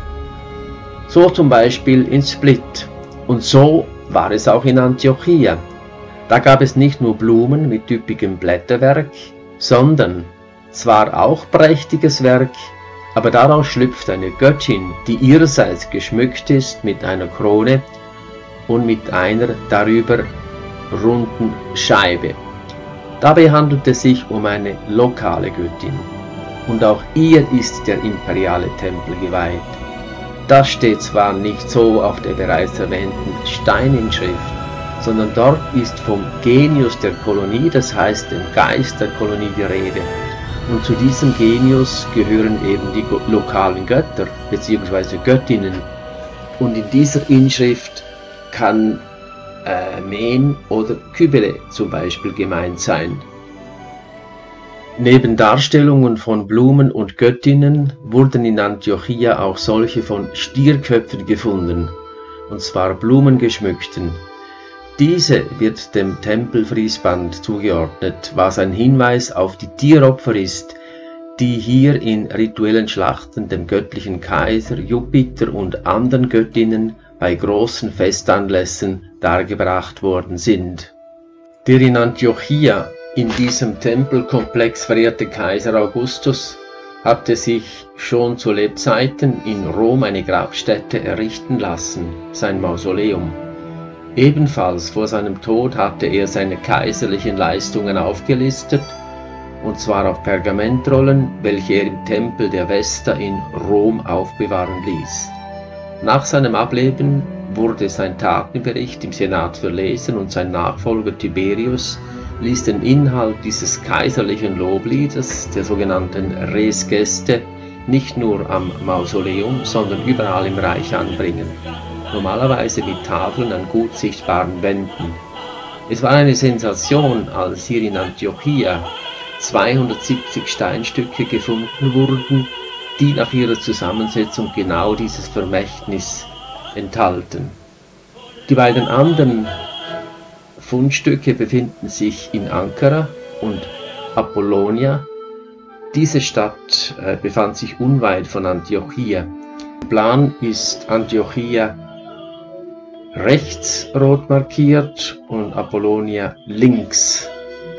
So zum Beispiel in Split. Und so war es auch in Antiochia. Da gab es nicht nur Blumen mit typigem Blätterwerk, sondern zwar auch prächtiges Werk, aber daraus schlüpft eine Göttin, die ihrerseits geschmückt ist mit einer Krone und mit einer darüber runden Scheibe. Dabei handelt es sich um eine lokale Göttin. Und auch ihr ist der imperiale Tempel geweiht. Das steht zwar nicht so auf der bereits erwähnten Steininschrift, sondern dort ist vom Genius der Kolonie, das heißt dem Geist der Kolonie, die Rede. Und zu diesem Genius gehören eben die lokalen Götter bzw. Göttinnen. Und in dieser Inschrift kann äh, Men oder Kybele zum Beispiel gemeint sein. Neben Darstellungen von Blumen und Göttinnen wurden in Antiochia auch solche von Stierköpfen gefunden, und zwar blumengeschmückten. Diese wird dem Tempelfriesband zugeordnet, was ein Hinweis auf die Tieropfer ist, die hier in rituellen Schlachten dem göttlichen Kaiser, Jupiter und anderen Göttinnen bei großen Festanlässen dargebracht worden sind. Der in Antiochia in diesem Tempelkomplex verehrte Kaiser Augustus hatte sich schon zu Lebzeiten in Rom eine Grabstätte errichten lassen, sein Mausoleum. Ebenfalls vor seinem Tod hatte er seine kaiserlichen Leistungen aufgelistet, und zwar auf Pergamentrollen, welche er im Tempel der Vesta in Rom aufbewahren ließ. Nach seinem Ableben wurde sein Tatenbericht im Senat verlesen und sein Nachfolger Tiberius ließ den Inhalt dieses kaiserlichen Lobliedes, der sogenannten Res Geste, nicht nur am Mausoleum, sondern überall im Reich anbringen. Normalerweise mit Tafeln an gut sichtbaren Wänden. Es war eine Sensation, als hier in Antiochia zweihundertsiebzig Steinstücke gefunden wurden, die nach ihrer Zusammensetzung genau dieses Vermächtnis enthalten. Die beiden anderen Fundstücke befinden sich in Ankara und Apollonia. Diese Stadt äh, befand sich unweit von Antiochia. Der Plan ist Antiochia rechts rot markiert und Apollonia links.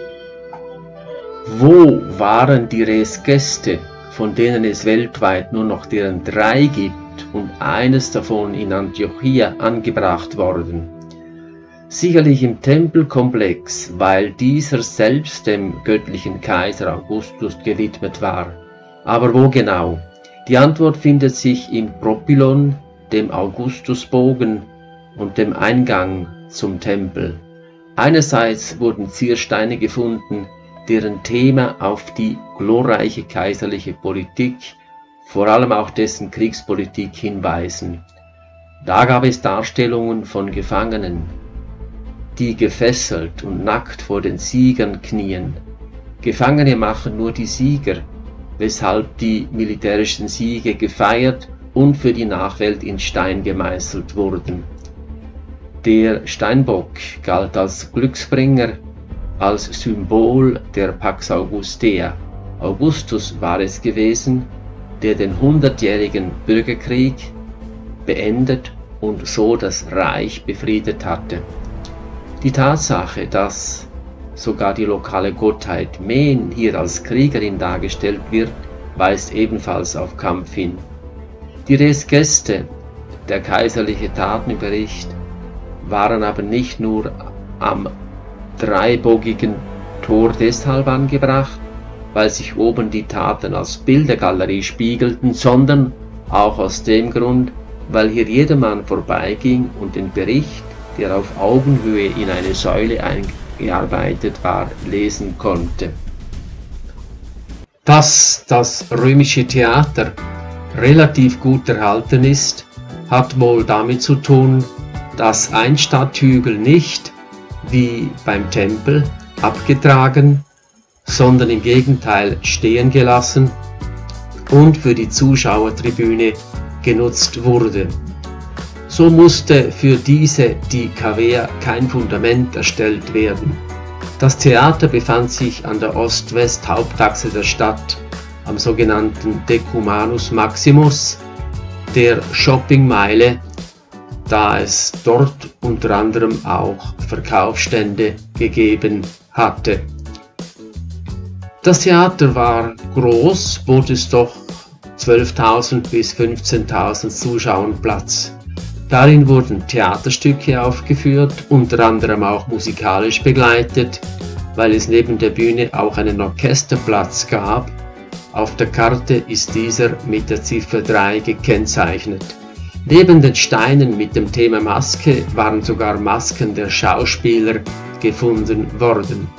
Wo waren die Res Geste, von denen es weltweit nur noch deren drei gibt und eines davon in Antiochia angebracht worden? Sicherlich im Tempelkomplex, weil dieser selbst dem göttlichen Kaiser Augustus gewidmet war. Aber wo genau? Die Antwort findet sich im Propylon, dem Augustusbogen und dem Eingang zum Tempel. Einerseits wurden Ziersteine gefunden, deren Thema auf die glorreiche kaiserliche Politik, vor allem auch dessen Kriegspolitik, hinweisen. Da gab es Darstellungen von Gefangenen, die gefesselt und nackt vor den Siegern knien. Gefangene machen nur die Sieger, weshalb die militärischen Siege gefeiert und für die Nachwelt in Stein gemeißelt wurden. Der Steinbock galt als Glücksbringer, als Symbol der Pax Augustea. Augustus war es gewesen, der den hundertjährigen Bürgerkrieg beendet und so das Reich befriedet hatte. Die Tatsache, dass sogar die lokale Gottheit Men hier als Kriegerin dargestellt wird, weist ebenfalls auf Kampf hin. Die Res Geste, der kaiserliche Tatenbericht, waren aber nicht nur am dreiboggigen Tor deshalb angebracht, weil sich oben die Taten als Bildergalerie spiegelten, sondern auch aus dem Grund, weil hier jedermann vorbeiging und den Bericht, der auf Augenhöhe in eine Säule eingearbeitet war, lesen konnte. Dass das römische Theater relativ gut erhalten ist, hat wohl damit zu tun, dass ein Stadthügel nicht, wie beim Tempel, abgetragen, sondern im Gegenteil stehen gelassen und für die Zuschauertribüne genutzt wurde. So musste für diese, die Cavea, kein Fundament erstellt werden. Das Theater befand sich an der Ost-West-Hauptachse der Stadt, am sogenannten Decumanus Maximus, der Shoppingmeile, da es dort unter anderem auch Verkaufsstände gegeben hatte. Das Theater war groß, bot es doch zwölftausend bis fünfzehntausend Zuschauern Platz. Darin wurden Theaterstücke aufgeführt, unter anderem auch musikalisch begleitet, weil es neben der Bühne auch einen Orchesterplatz gab. Auf der Karte ist dieser mit der Ziffer drei gekennzeichnet. Neben den Steinen mit dem Thema Maske waren sogar Masken der Schauspieler gefunden worden.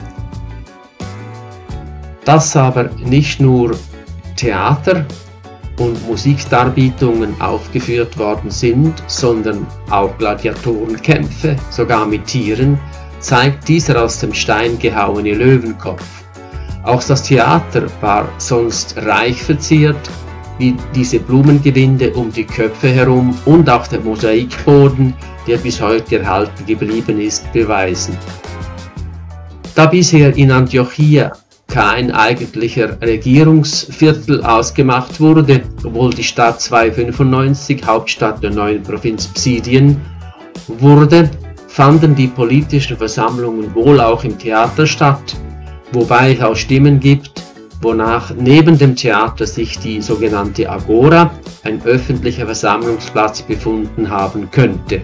Dass aber nicht nur Theater und Musikdarbietungen aufgeführt worden sind, sondern auch Gladiatorenkämpfe, sogar mit Tieren, zeigt dieser aus dem Stein gehauene Löwenkopf. Auch das Theater war sonst reich verziert, wie diese Blumengewinde um die Köpfe herum und auch der Mosaikboden, der bis heute erhalten geblieben ist, beweisen. Da bisher in Antiochia kein eigentlicher Regierungsviertel ausgemacht wurde, obwohl die Stadt zweihundertfünfundneunzig Hauptstadt der neuen Provinz Psidien wurde, fanden die politischen Versammlungen wohl auch im Theater statt, wobei es auch Stimmen gibt, wonach neben dem Theater sich die sogenannte Agora, ein öffentlicher Versammlungsplatz, befunden haben könnte.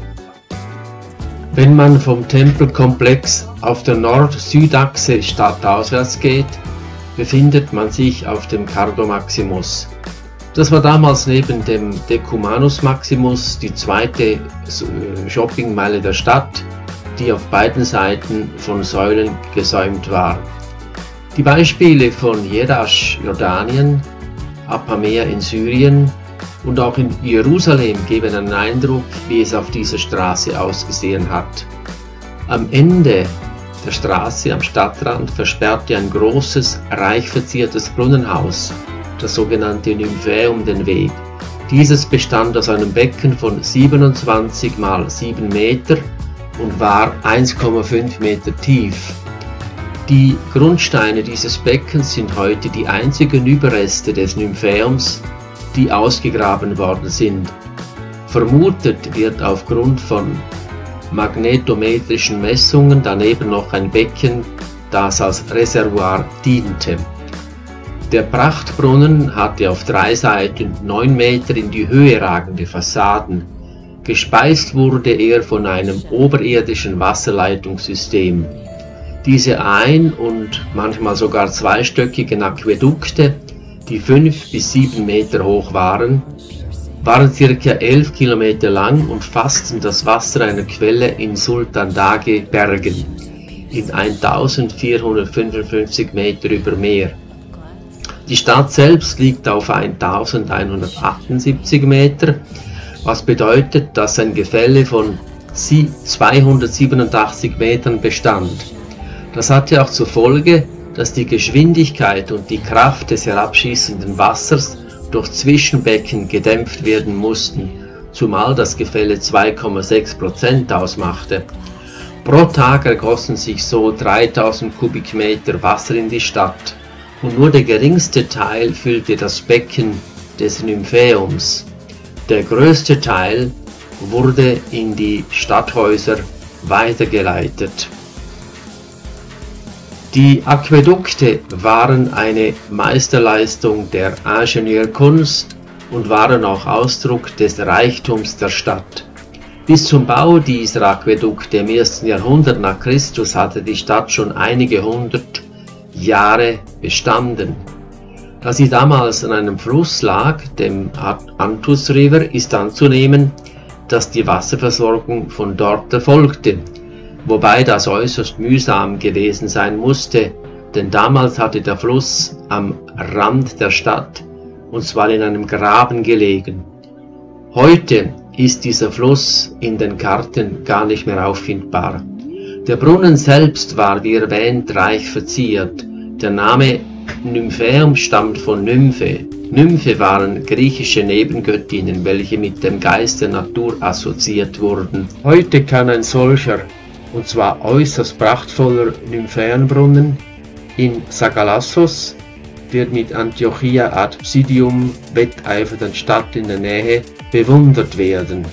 Wenn man vom Tempelkomplex auf der Nord-Süd-Achse stadtauswärts geht, befindet man sich auf dem Cardo Maximus. Das war damals neben dem Decumanus Maximus die zweite Shoppingmeile der Stadt, die auf beiden Seiten von Säulen gesäumt war. Die Beispiele von Jerash, Jordanien, Apamea in Syrien und auch in Jerusalem geben einen Eindruck, wie es auf dieser Straße ausgesehen hat. Am Ende der Straße am Stadtrand versperrte ein großes, reich verziertes Brunnenhaus, das sogenannte Nymphaeum, den Weg. Dieses bestand aus einem Becken von siebenundzwanzig mal sieben Meter und war eins Komma fünf Meter tief. Die Grundsteine dieses Beckens sind heute die einzigen Überreste des Nymphaeums, die ausgegraben worden sind. Vermutet wird aufgrund von magnetometrischen Messungen daneben noch ein Becken, das als Reservoir diente. Der Prachtbrunnen hatte auf drei Seiten neun Meter in die Höhe ragende Fassaden. Gespeist wurde er von einem oberirdischen Wasserleitungssystem. Diese ein- und manchmal sogar zweistöckigen Aquädukte, die fünf bis sieben Meter hoch waren, waren ca. elf Kilometer lang und fassten das Wasser einer Quelle in Sultandage-Bergen in eintausendvierhundertfünfundfünfzig Meter über Meer. Die Stadt selbst liegt auf eintausendeinhundertachtundsiebzig Meter, was bedeutet, dass ein Gefälle von zweihundertsiebenundachtzig Metern bestand. Das hatte auch zur Folge, dass die Geschwindigkeit und die Kraft des herabschießenden Wassers durch Zwischenbecken gedämpft werden mussten, zumal das Gefälle zwei Komma sechs Prozent ausmachte. Pro Tag ergossen sich so dreitausend Kubikmeter Wasser in die Stadt und nur der geringste Teil füllte das Becken des Nymphaeums. Der größte Teil wurde in die Stadthäuser weitergeleitet. Die Aquädukte waren eine Meisterleistung der Ingenieurkunst und waren auch Ausdruck des Reichtums der Stadt. Bis zum Bau dieser Aquädukte im ersten Jahrhundert nach Christus hatte die Stadt schon einige hundert Jahre bestanden. Da sie damals an einem Fluss lag, dem Antus River, ist anzunehmen, dass die Wasserversorgung von dort erfolgte, wobei das äußerst mühsam gewesen sein musste, denn damals hatte der Fluss am Rand der Stadt, und zwar in einem Graben gelegen. Heute ist dieser Fluss in den Karten gar nicht mehr auffindbar. Der Brunnen selbst war, wie erwähnt, reich verziert. Der Name Nymphaeum stammt von Nymphe. Nymphe waren griechische Nebengöttinnen, welche mit dem Geist der Natur assoziiert wurden. Heute kann ein solcher, und zwar äußerst prachtvoller Nymphaeenbrunnen in Sagalassos, der mit Antiochia ad Psidium wetteifernden Stadt in der Nähe, bewundert werden.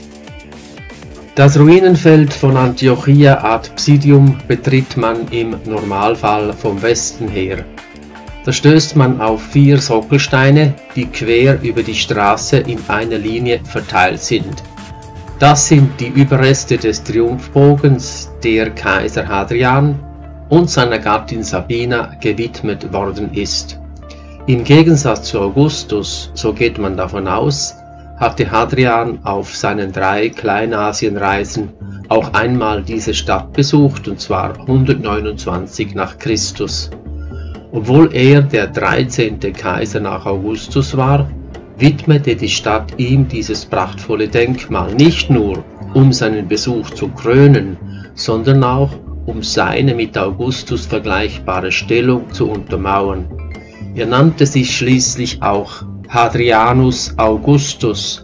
Das Ruinenfeld von Antiochia ad Psidium betritt man im Normalfall vom Westen her. Da stößt man auf vier Sockelsteine, die quer über die Straße in einer Linie verteilt sind. Das sind die Überreste des Triumphbogens, der Kaiser Hadrian und seiner Gattin Sabina gewidmet worden ist. Im Gegensatz zu Augustus, so geht man davon aus, hatte Hadrian auf seinen drei Kleinasienreisen auch einmal diese Stadt besucht, und zwar hundertneunundzwanzig nach Christus. Obwohl er der dreizehnte Kaiser nach Augustus war, widmete die Stadt ihm dieses prachtvolle Denkmal nicht nur, um seinen Besuch zu krönen, sondern auch, um seine mit Augustus vergleichbare Stellung zu untermauern. Er nannte sich schließlich auch Hadrianus Augustus.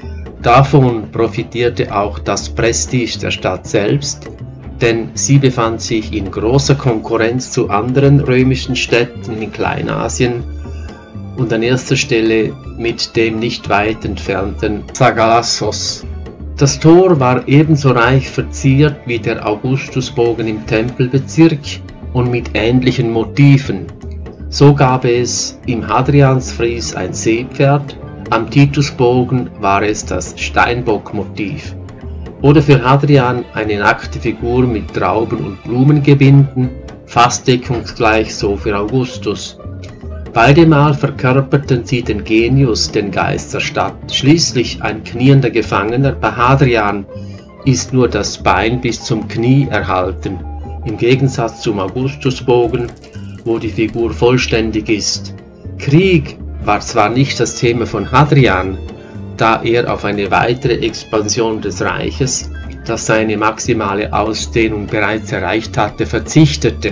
Davon profitierte auch das Prestige der Stadt selbst, denn sie befand sich in großer Konkurrenz zu anderen römischen Städten in Kleinasien und an erster Stelle mit dem nicht weit entfernten Sagalassos. Das Tor war ebenso reich verziert wie der Augustusbogen im Tempelbezirk und mit ähnlichen Motiven. So gab es im Hadriansfries ein Seepferd, am Titusbogen war es das Steinbockmotiv. Oder für Hadrian eine nackte Figur mit Trauben und Blumengebinden, fast deckungsgleich so für Augustus. Beidemal verkörperten sie den Genius, den Geist der Stadt. Schließlich ein kniender Gefangener, bei Hadrian ist nur das Bein bis zum Knie erhalten, im Gegensatz zum Augustusbogen, wo die Figur vollständig ist. Krieg war zwar nicht das Thema von Hadrian, da er auf eine weitere Expansion des Reiches, das seine maximale Ausdehnung bereits erreicht hatte, verzichtete.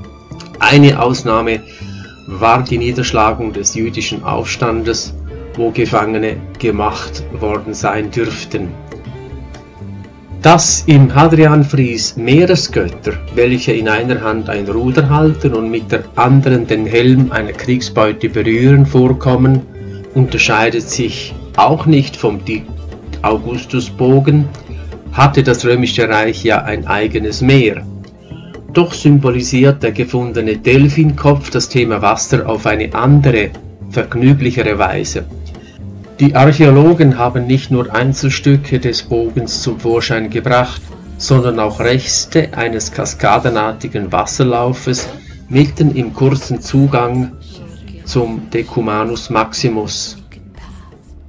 Eine Ausnahme war die Niederschlagung des jüdischen Aufstandes, wo Gefangene gemacht worden sein dürften. Dass im Hadrianfries Meeresgötter, welche in einer Hand ein Ruder halten und mit der anderen den Helm einer Kriegsbeute berühren, vorkommen, unterscheidet sich auch nicht vom Augustusbogen, hatte das Römische Reich ja ein eigenes Meer. Doch symbolisiert der gefundene Delfinkopf das Thema Wasser auf eine andere, vergnüglichere Weise. Die Archäologen haben nicht nur Einzelstücke des Bogens zum Vorschein gebracht, sondern auch Reste eines kaskadenartigen Wasserlaufes mitten im kurzen Zugang zum Decumanus Maximus.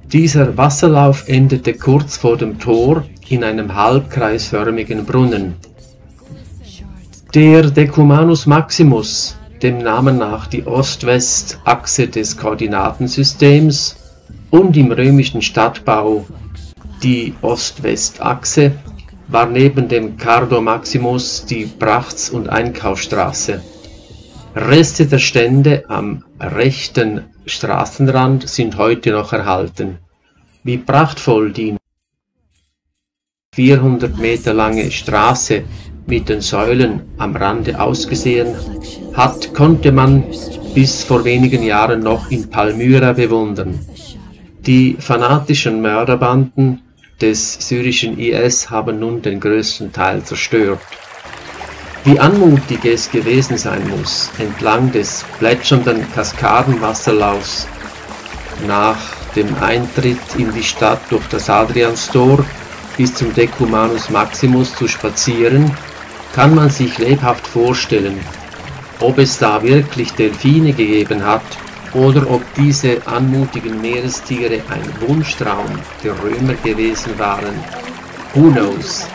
Dieser Wasserlauf endete kurz vor dem Tor in einem halbkreisförmigen Brunnen. Der Decumanus Maximus, dem Namen nach die Ost-West-Achse des Koordinatensystems, und im römischen Stadtbau die Ost-West-Achse, war neben dem Cardo Maximus die Prachts- und Einkaufsstraße. Reste der Stände am rechten Straßenrand sind heute noch erhalten. Wie prachtvoll die vierhundert Meter lange Straße mit den Säulen am Rande ausgesehen hat, konnte man bis vor wenigen Jahren noch in Palmyra bewundern. Die fanatischen Mörderbanden des syrischen I S haben nun den größten Teil zerstört. Wie anmutig es gewesen sein muss, entlang des plätschernden Kaskadenwasserlaufs nach dem Eintritt in die Stadt durch das Adrianstor bis zum Decumanus Maximus zu spazieren, kann man sich lebhaft vorstellen, ob es da wirklich Delfine gegeben hat oder ob diese anmutigen Meerestiere ein Wunschtraum der Römer gewesen waren. Who knows?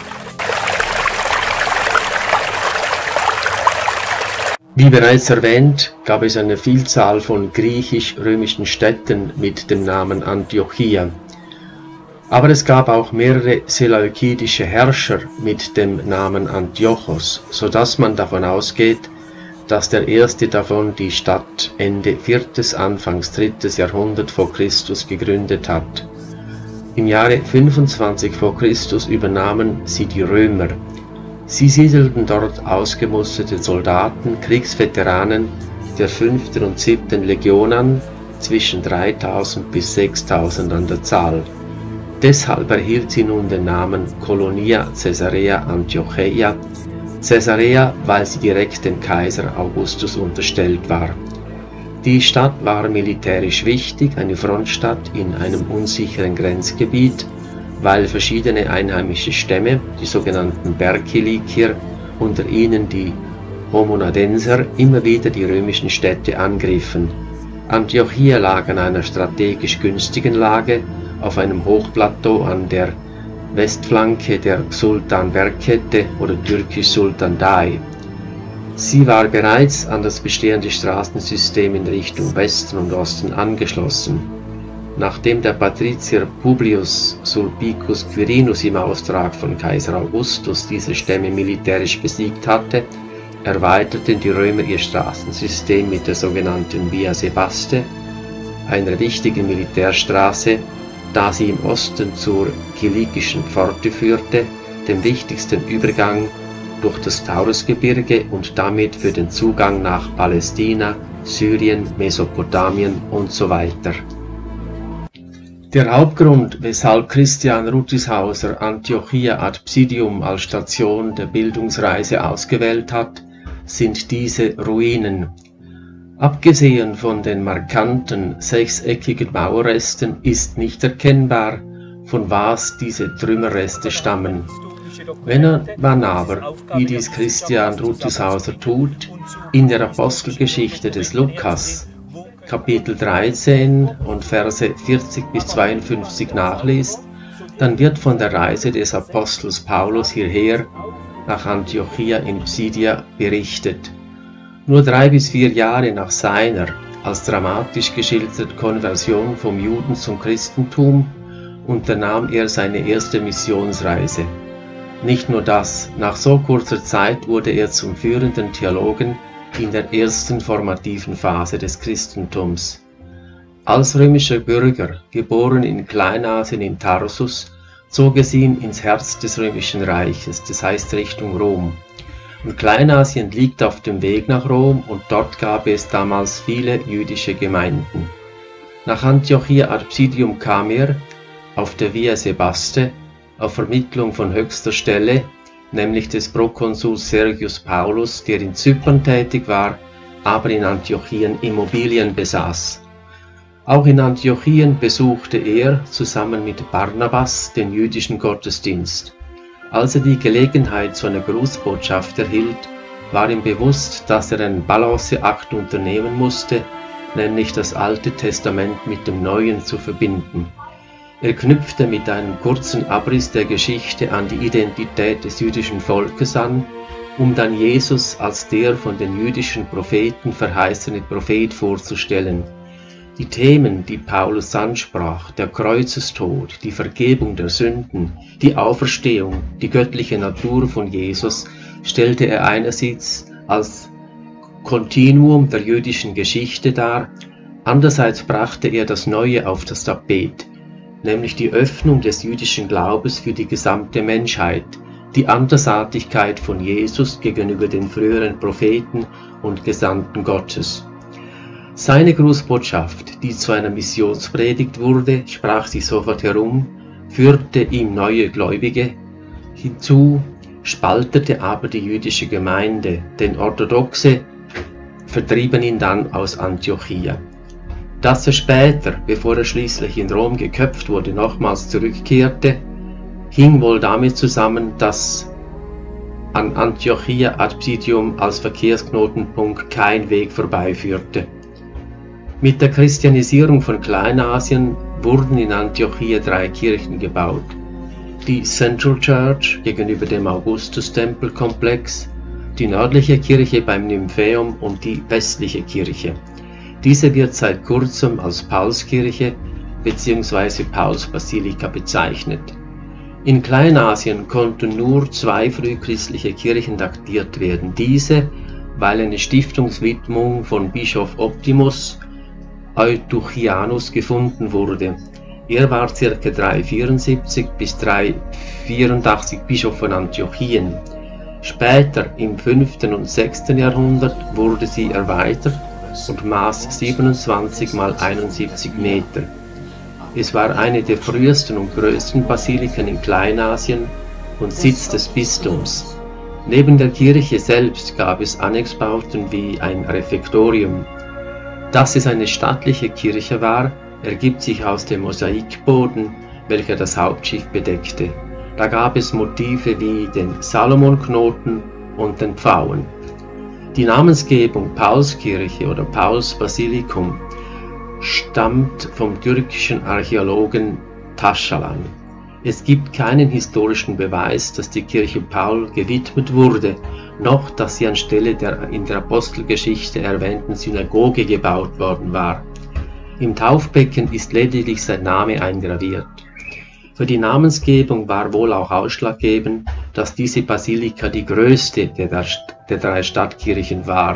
Wie bereits erwähnt, gab es eine Vielzahl von griechisch-römischen Städten mit dem Namen Antiochia. Aber es gab auch mehrere seleukidische Herrscher mit dem Namen Antiochos, so dass man davon ausgeht, dass der erste davon die Stadt Ende viertes, Anfangs drittes Jahrhundert vor Christus gegründet hat. Im Jahre fünfundzwanzig vor Christus übernahmen sie die Römer. Sie siedelten dort ausgemusterte Soldaten, Kriegsveteranen der fünften und siebten Legion an, zwischen dreitausend bis sechstausend an der Zahl. Deshalb erhielt sie nun den Namen Colonia Caesarea Antiocheia, Caesarea, weil sie direkt dem Kaiser Augustus unterstellt war. Die Stadt war militärisch wichtig, eine Frontstadt in einem unsicheren Grenzgebiet, weil verschiedene einheimische Stämme, die sogenannten Berkilikier, unter ihnen die Homonadenser, immer wieder die römischen Städte angriffen. Antiochia lag an einer strategisch günstigen Lage auf einem Hochplateau an der Westflanke der Sultanbergkette oder türkisch Sultandai. Sie war bereits an das bestehende Straßensystem in Richtung Westen und Osten angeschlossen. Nachdem der Patrizier Publius Sulpicius Quirinus im Auftrag von Kaiser Augustus diese Stämme militärisch besiegt hatte, erweiterten die Römer ihr Straßensystem mit der sogenannten Via Sebaste, einer wichtigen Militärstraße, da sie im Osten zur Kilikischen Pforte führte, dem wichtigsten Übergang durch das Taurusgebirge und damit für den Zugang nach Palästina, Syrien, Mesopotamien und so weiter. Der Hauptgrund, weshalb Christian Ruttishauser Antiochia ad Psidium als Station der Bildungsreise ausgewählt hat, sind diese Ruinen. Abgesehen von den markanten sechseckigen Mauerresten ist nicht erkennbar, von was diese Trümmerreste stammen. Wenn man aber, wie dies Christian Ruttishauser tut, in der Apostelgeschichte des Lukas, Kapitel dreizehn und Verse vierzig bis zweiundfünfzig nachliest, dann wird von der Reise des Apostels Paulus hierher nach Antiochia in Psidia berichtet. Nur drei bis vier Jahre nach seiner, als dramatisch geschilderten Konversion vom Juden zum Christentum, unternahm er seine erste Missionsreise. Nicht nur das, nach so kurzer Zeit wurde er zum führenden Theologen in der ersten formativen Phase des Christentums. Als römischer Bürger, geboren in Kleinasien in Tarsus, zog es ihn ins Herz des römischen Reiches, das heißt Richtung Rom. Und Kleinasien liegt auf dem Weg nach Rom und dort gab es damals viele jüdische Gemeinden. Nach Antiochia ad Psidium kam er auf der Via Sebaste auf Vermittlung von höchster Stelle, nämlich des Prokonsuls Sergius Paulus, der in Zypern tätig war, aber in Antiochien Immobilien besaß. Auch in Antiochien besuchte er zusammen mit Barnabas den jüdischen Gottesdienst. Als er die Gelegenheit zu einer Grußbotschaft erhielt, war ihm bewusst, dass er einen Balanceakt unternehmen musste, nämlich das Alte Testament mit dem Neuen zu verbinden. Er knüpfte mit einem kurzen Abriss der Geschichte an die Identität des jüdischen Volkes an, um dann Jesus als der von den jüdischen Propheten verheißene Prophet vorzustellen. Die Themen, die Paulus ansprach, der Kreuzestod, die Vergebung der Sünden, die Auferstehung, die göttliche Natur von Jesus, stellte er einerseits als Kontinuum der jüdischen Geschichte dar, andererseits brachte er das Neue auf das Tapet, nämlich die Öffnung des jüdischen Glaubens für die gesamte Menschheit, die Andersartigkeit von Jesus gegenüber den früheren Propheten und Gesandten Gottes. Seine Grußbotschaft, die zu einer Missionspredigt wurde, sprach sich sofort herum, führte ihm neue Gläubige hinzu, spaltete aber die jüdische Gemeinde, denn Orthodoxe vertrieben ihn dann aus Antiochia. Dass er später, bevor er schließlich in Rom geköpft wurde, nochmals zurückkehrte, hing wohl damit zusammen, dass an Antiochia ad Psidium als Verkehrsknotenpunkt kein Weg vorbeiführte. Mit der Christianisierung von Kleinasien wurden in Antiochia drei Kirchen gebaut. Die Central Church gegenüber dem Augustus-Tempelkomplex, die nördliche Kirche beim Nymphaeum und die westliche Kirche. Diese wird seit kurzem als Paulskirche bzw. Paulsbasilika bezeichnet. In Kleinasien konnten nur zwei frühchristliche Kirchen datiert werden. Diese, weil eine Stiftungswidmung von Bischof Optimus Eutychianus gefunden wurde. Er war ca. dreihundertvierundsiebzig bis dreihundertvierundachtzig Bischof von Antiochien. Später, im fünften und sechsten Jahrhundert, wurde sie erweitert und maß siebenundzwanzig mal einundsiebzig Meter. Es war eine der frühesten und größten Basiliken in Kleinasien und Sitz des Bistums. Neben der Kirche selbst gab es Annexbauten wie ein Refektorium. Dass es eine stattliche Kirche war, ergibt sich aus dem Mosaikboden, welcher das Hauptschiff bedeckte. Da gab es Motive wie den Salomonknoten und den Pfauen. Die Namensgebung Paulskirche oder Paulsbasilikum stammt vom türkischen Archäologen Taşalan. Es gibt keinen historischen Beweis, dass die Kirche Paul gewidmet wurde, noch dass sie anstelle der in der Apostelgeschichte erwähnten Synagoge gebaut worden war. Im Taufbecken ist lediglich sein Name eingraviert. Für die Namensgebung war wohl auch ausschlaggebend, dass diese Basilika die größte der, der drei Stadtkirchen war.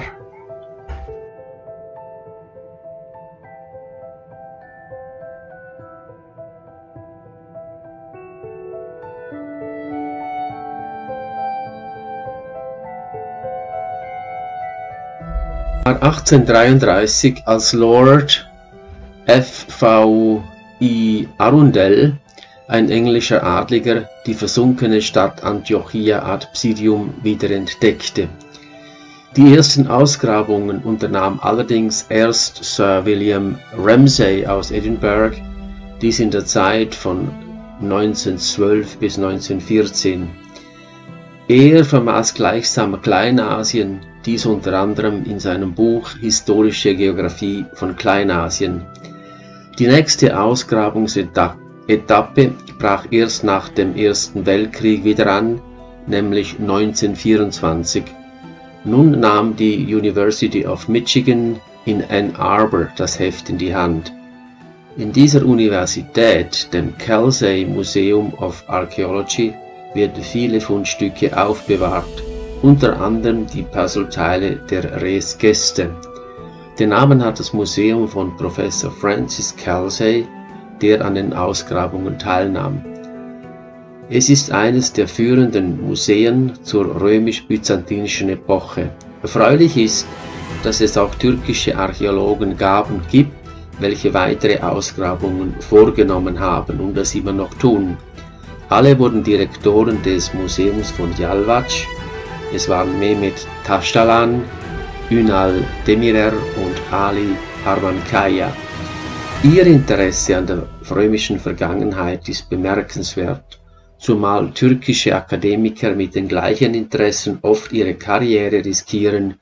achtzehnhundertdreiunddreißig, als Lord F V I Arundel, ein englischer Adliger, die versunkene Stadt Antiochia ad Psidium wieder entdeckte. Die ersten Ausgrabungen unternahm allerdings erst Sir William Ramsay aus Edinburgh, dies in der Zeit von neunzehnhundertzwölf bis neunzehnhundertvierzehn. Er vermaß gleichsam Kleinasien, dies unter anderem in seinem Buch Historische Geographie von Kleinasien. Die nächste Ausgrabungsetappe brach erst nach dem Ersten Weltkrieg wieder an, nämlich neunzehnhundertvierundzwanzig. Nun nahm die University of Michigan in Ann Arbor das Heft in die Hand. In dieser Universität, dem Kelsey Museum of Archaeology, werden viele Fundstücke aufbewahrt, unter anderem die Puzzleteile der Res Geste. Den Namen hat das Museum von Professor Francis Kelsey, der an den Ausgrabungen teilnahm. Es ist eines der führenden Museen zur römisch-byzantinischen Epoche. Erfreulich ist, dass es auch türkische Archäologen gab und gibt, welche weitere Ausgrabungen vorgenommen haben und das immer noch tun. Alle wurden Direktoren des Museums von Yalvac. Es waren Mehmet Taşalan, Ünal Demirer und Ali Harmankaya. Ihr Interesse an der römischen Vergangenheit ist bemerkenswert, zumal türkische Akademiker mit den gleichen Interessen oft ihre Karriere riskieren,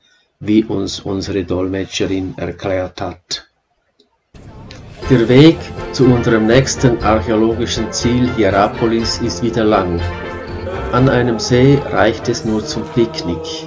wie uns unsere Dolmetscherin erklärt hat. Der Weg zu unserem nächsten archäologischen Ziel Hierapolis ist wieder lang. An einem See reicht es nur zum Picknick.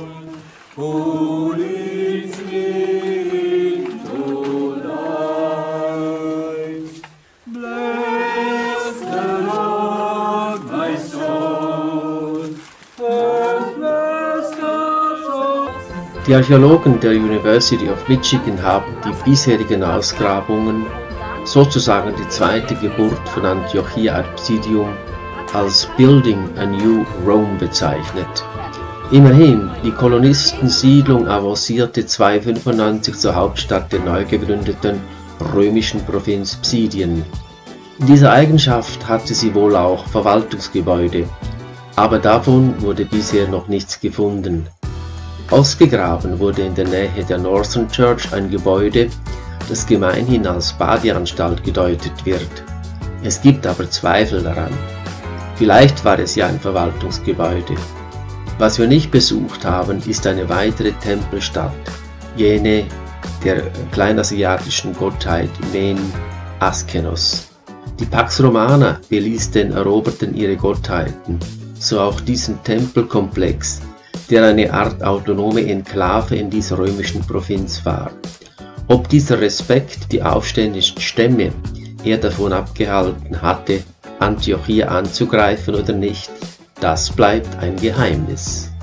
Die Archäologen der University of Michigan haben die bisherigen Ausgrabungen, sozusagen die zweite Geburt von Antiochia ad Psidium, als Building a New Rome bezeichnet. Immerhin, die Kolonistensiedlung avancierte zweihundertfünfundneunzig zur Hauptstadt der neu gegründeten römischen Provinz Psidien. In dieser Eigenschaft hatte sie wohl auch Verwaltungsgebäude, aber davon wurde bisher noch nichts gefunden. Ausgegraben wurde in der Nähe der Northern Church ein Gebäude, das gemeinhin als Badeanstalt gedeutet wird. Es gibt aber Zweifel daran. Vielleicht war es ja ein Verwaltungsgebäude. Was wir nicht besucht haben, ist eine weitere Tempelstadt, jene der kleinasiatischen Gottheit Men Askenos. Die Pax Romana beließ den Eroberten ihre Gottheiten, so auch diesen Tempelkomplex, der eine Art autonome Enklave in dieser römischen Provinz war. Ob dieser Respekt die aufständischen Stämme eher davon abgehalten hatte, Antiochia anzugreifen oder nicht, das bleibt ein Geheimnis.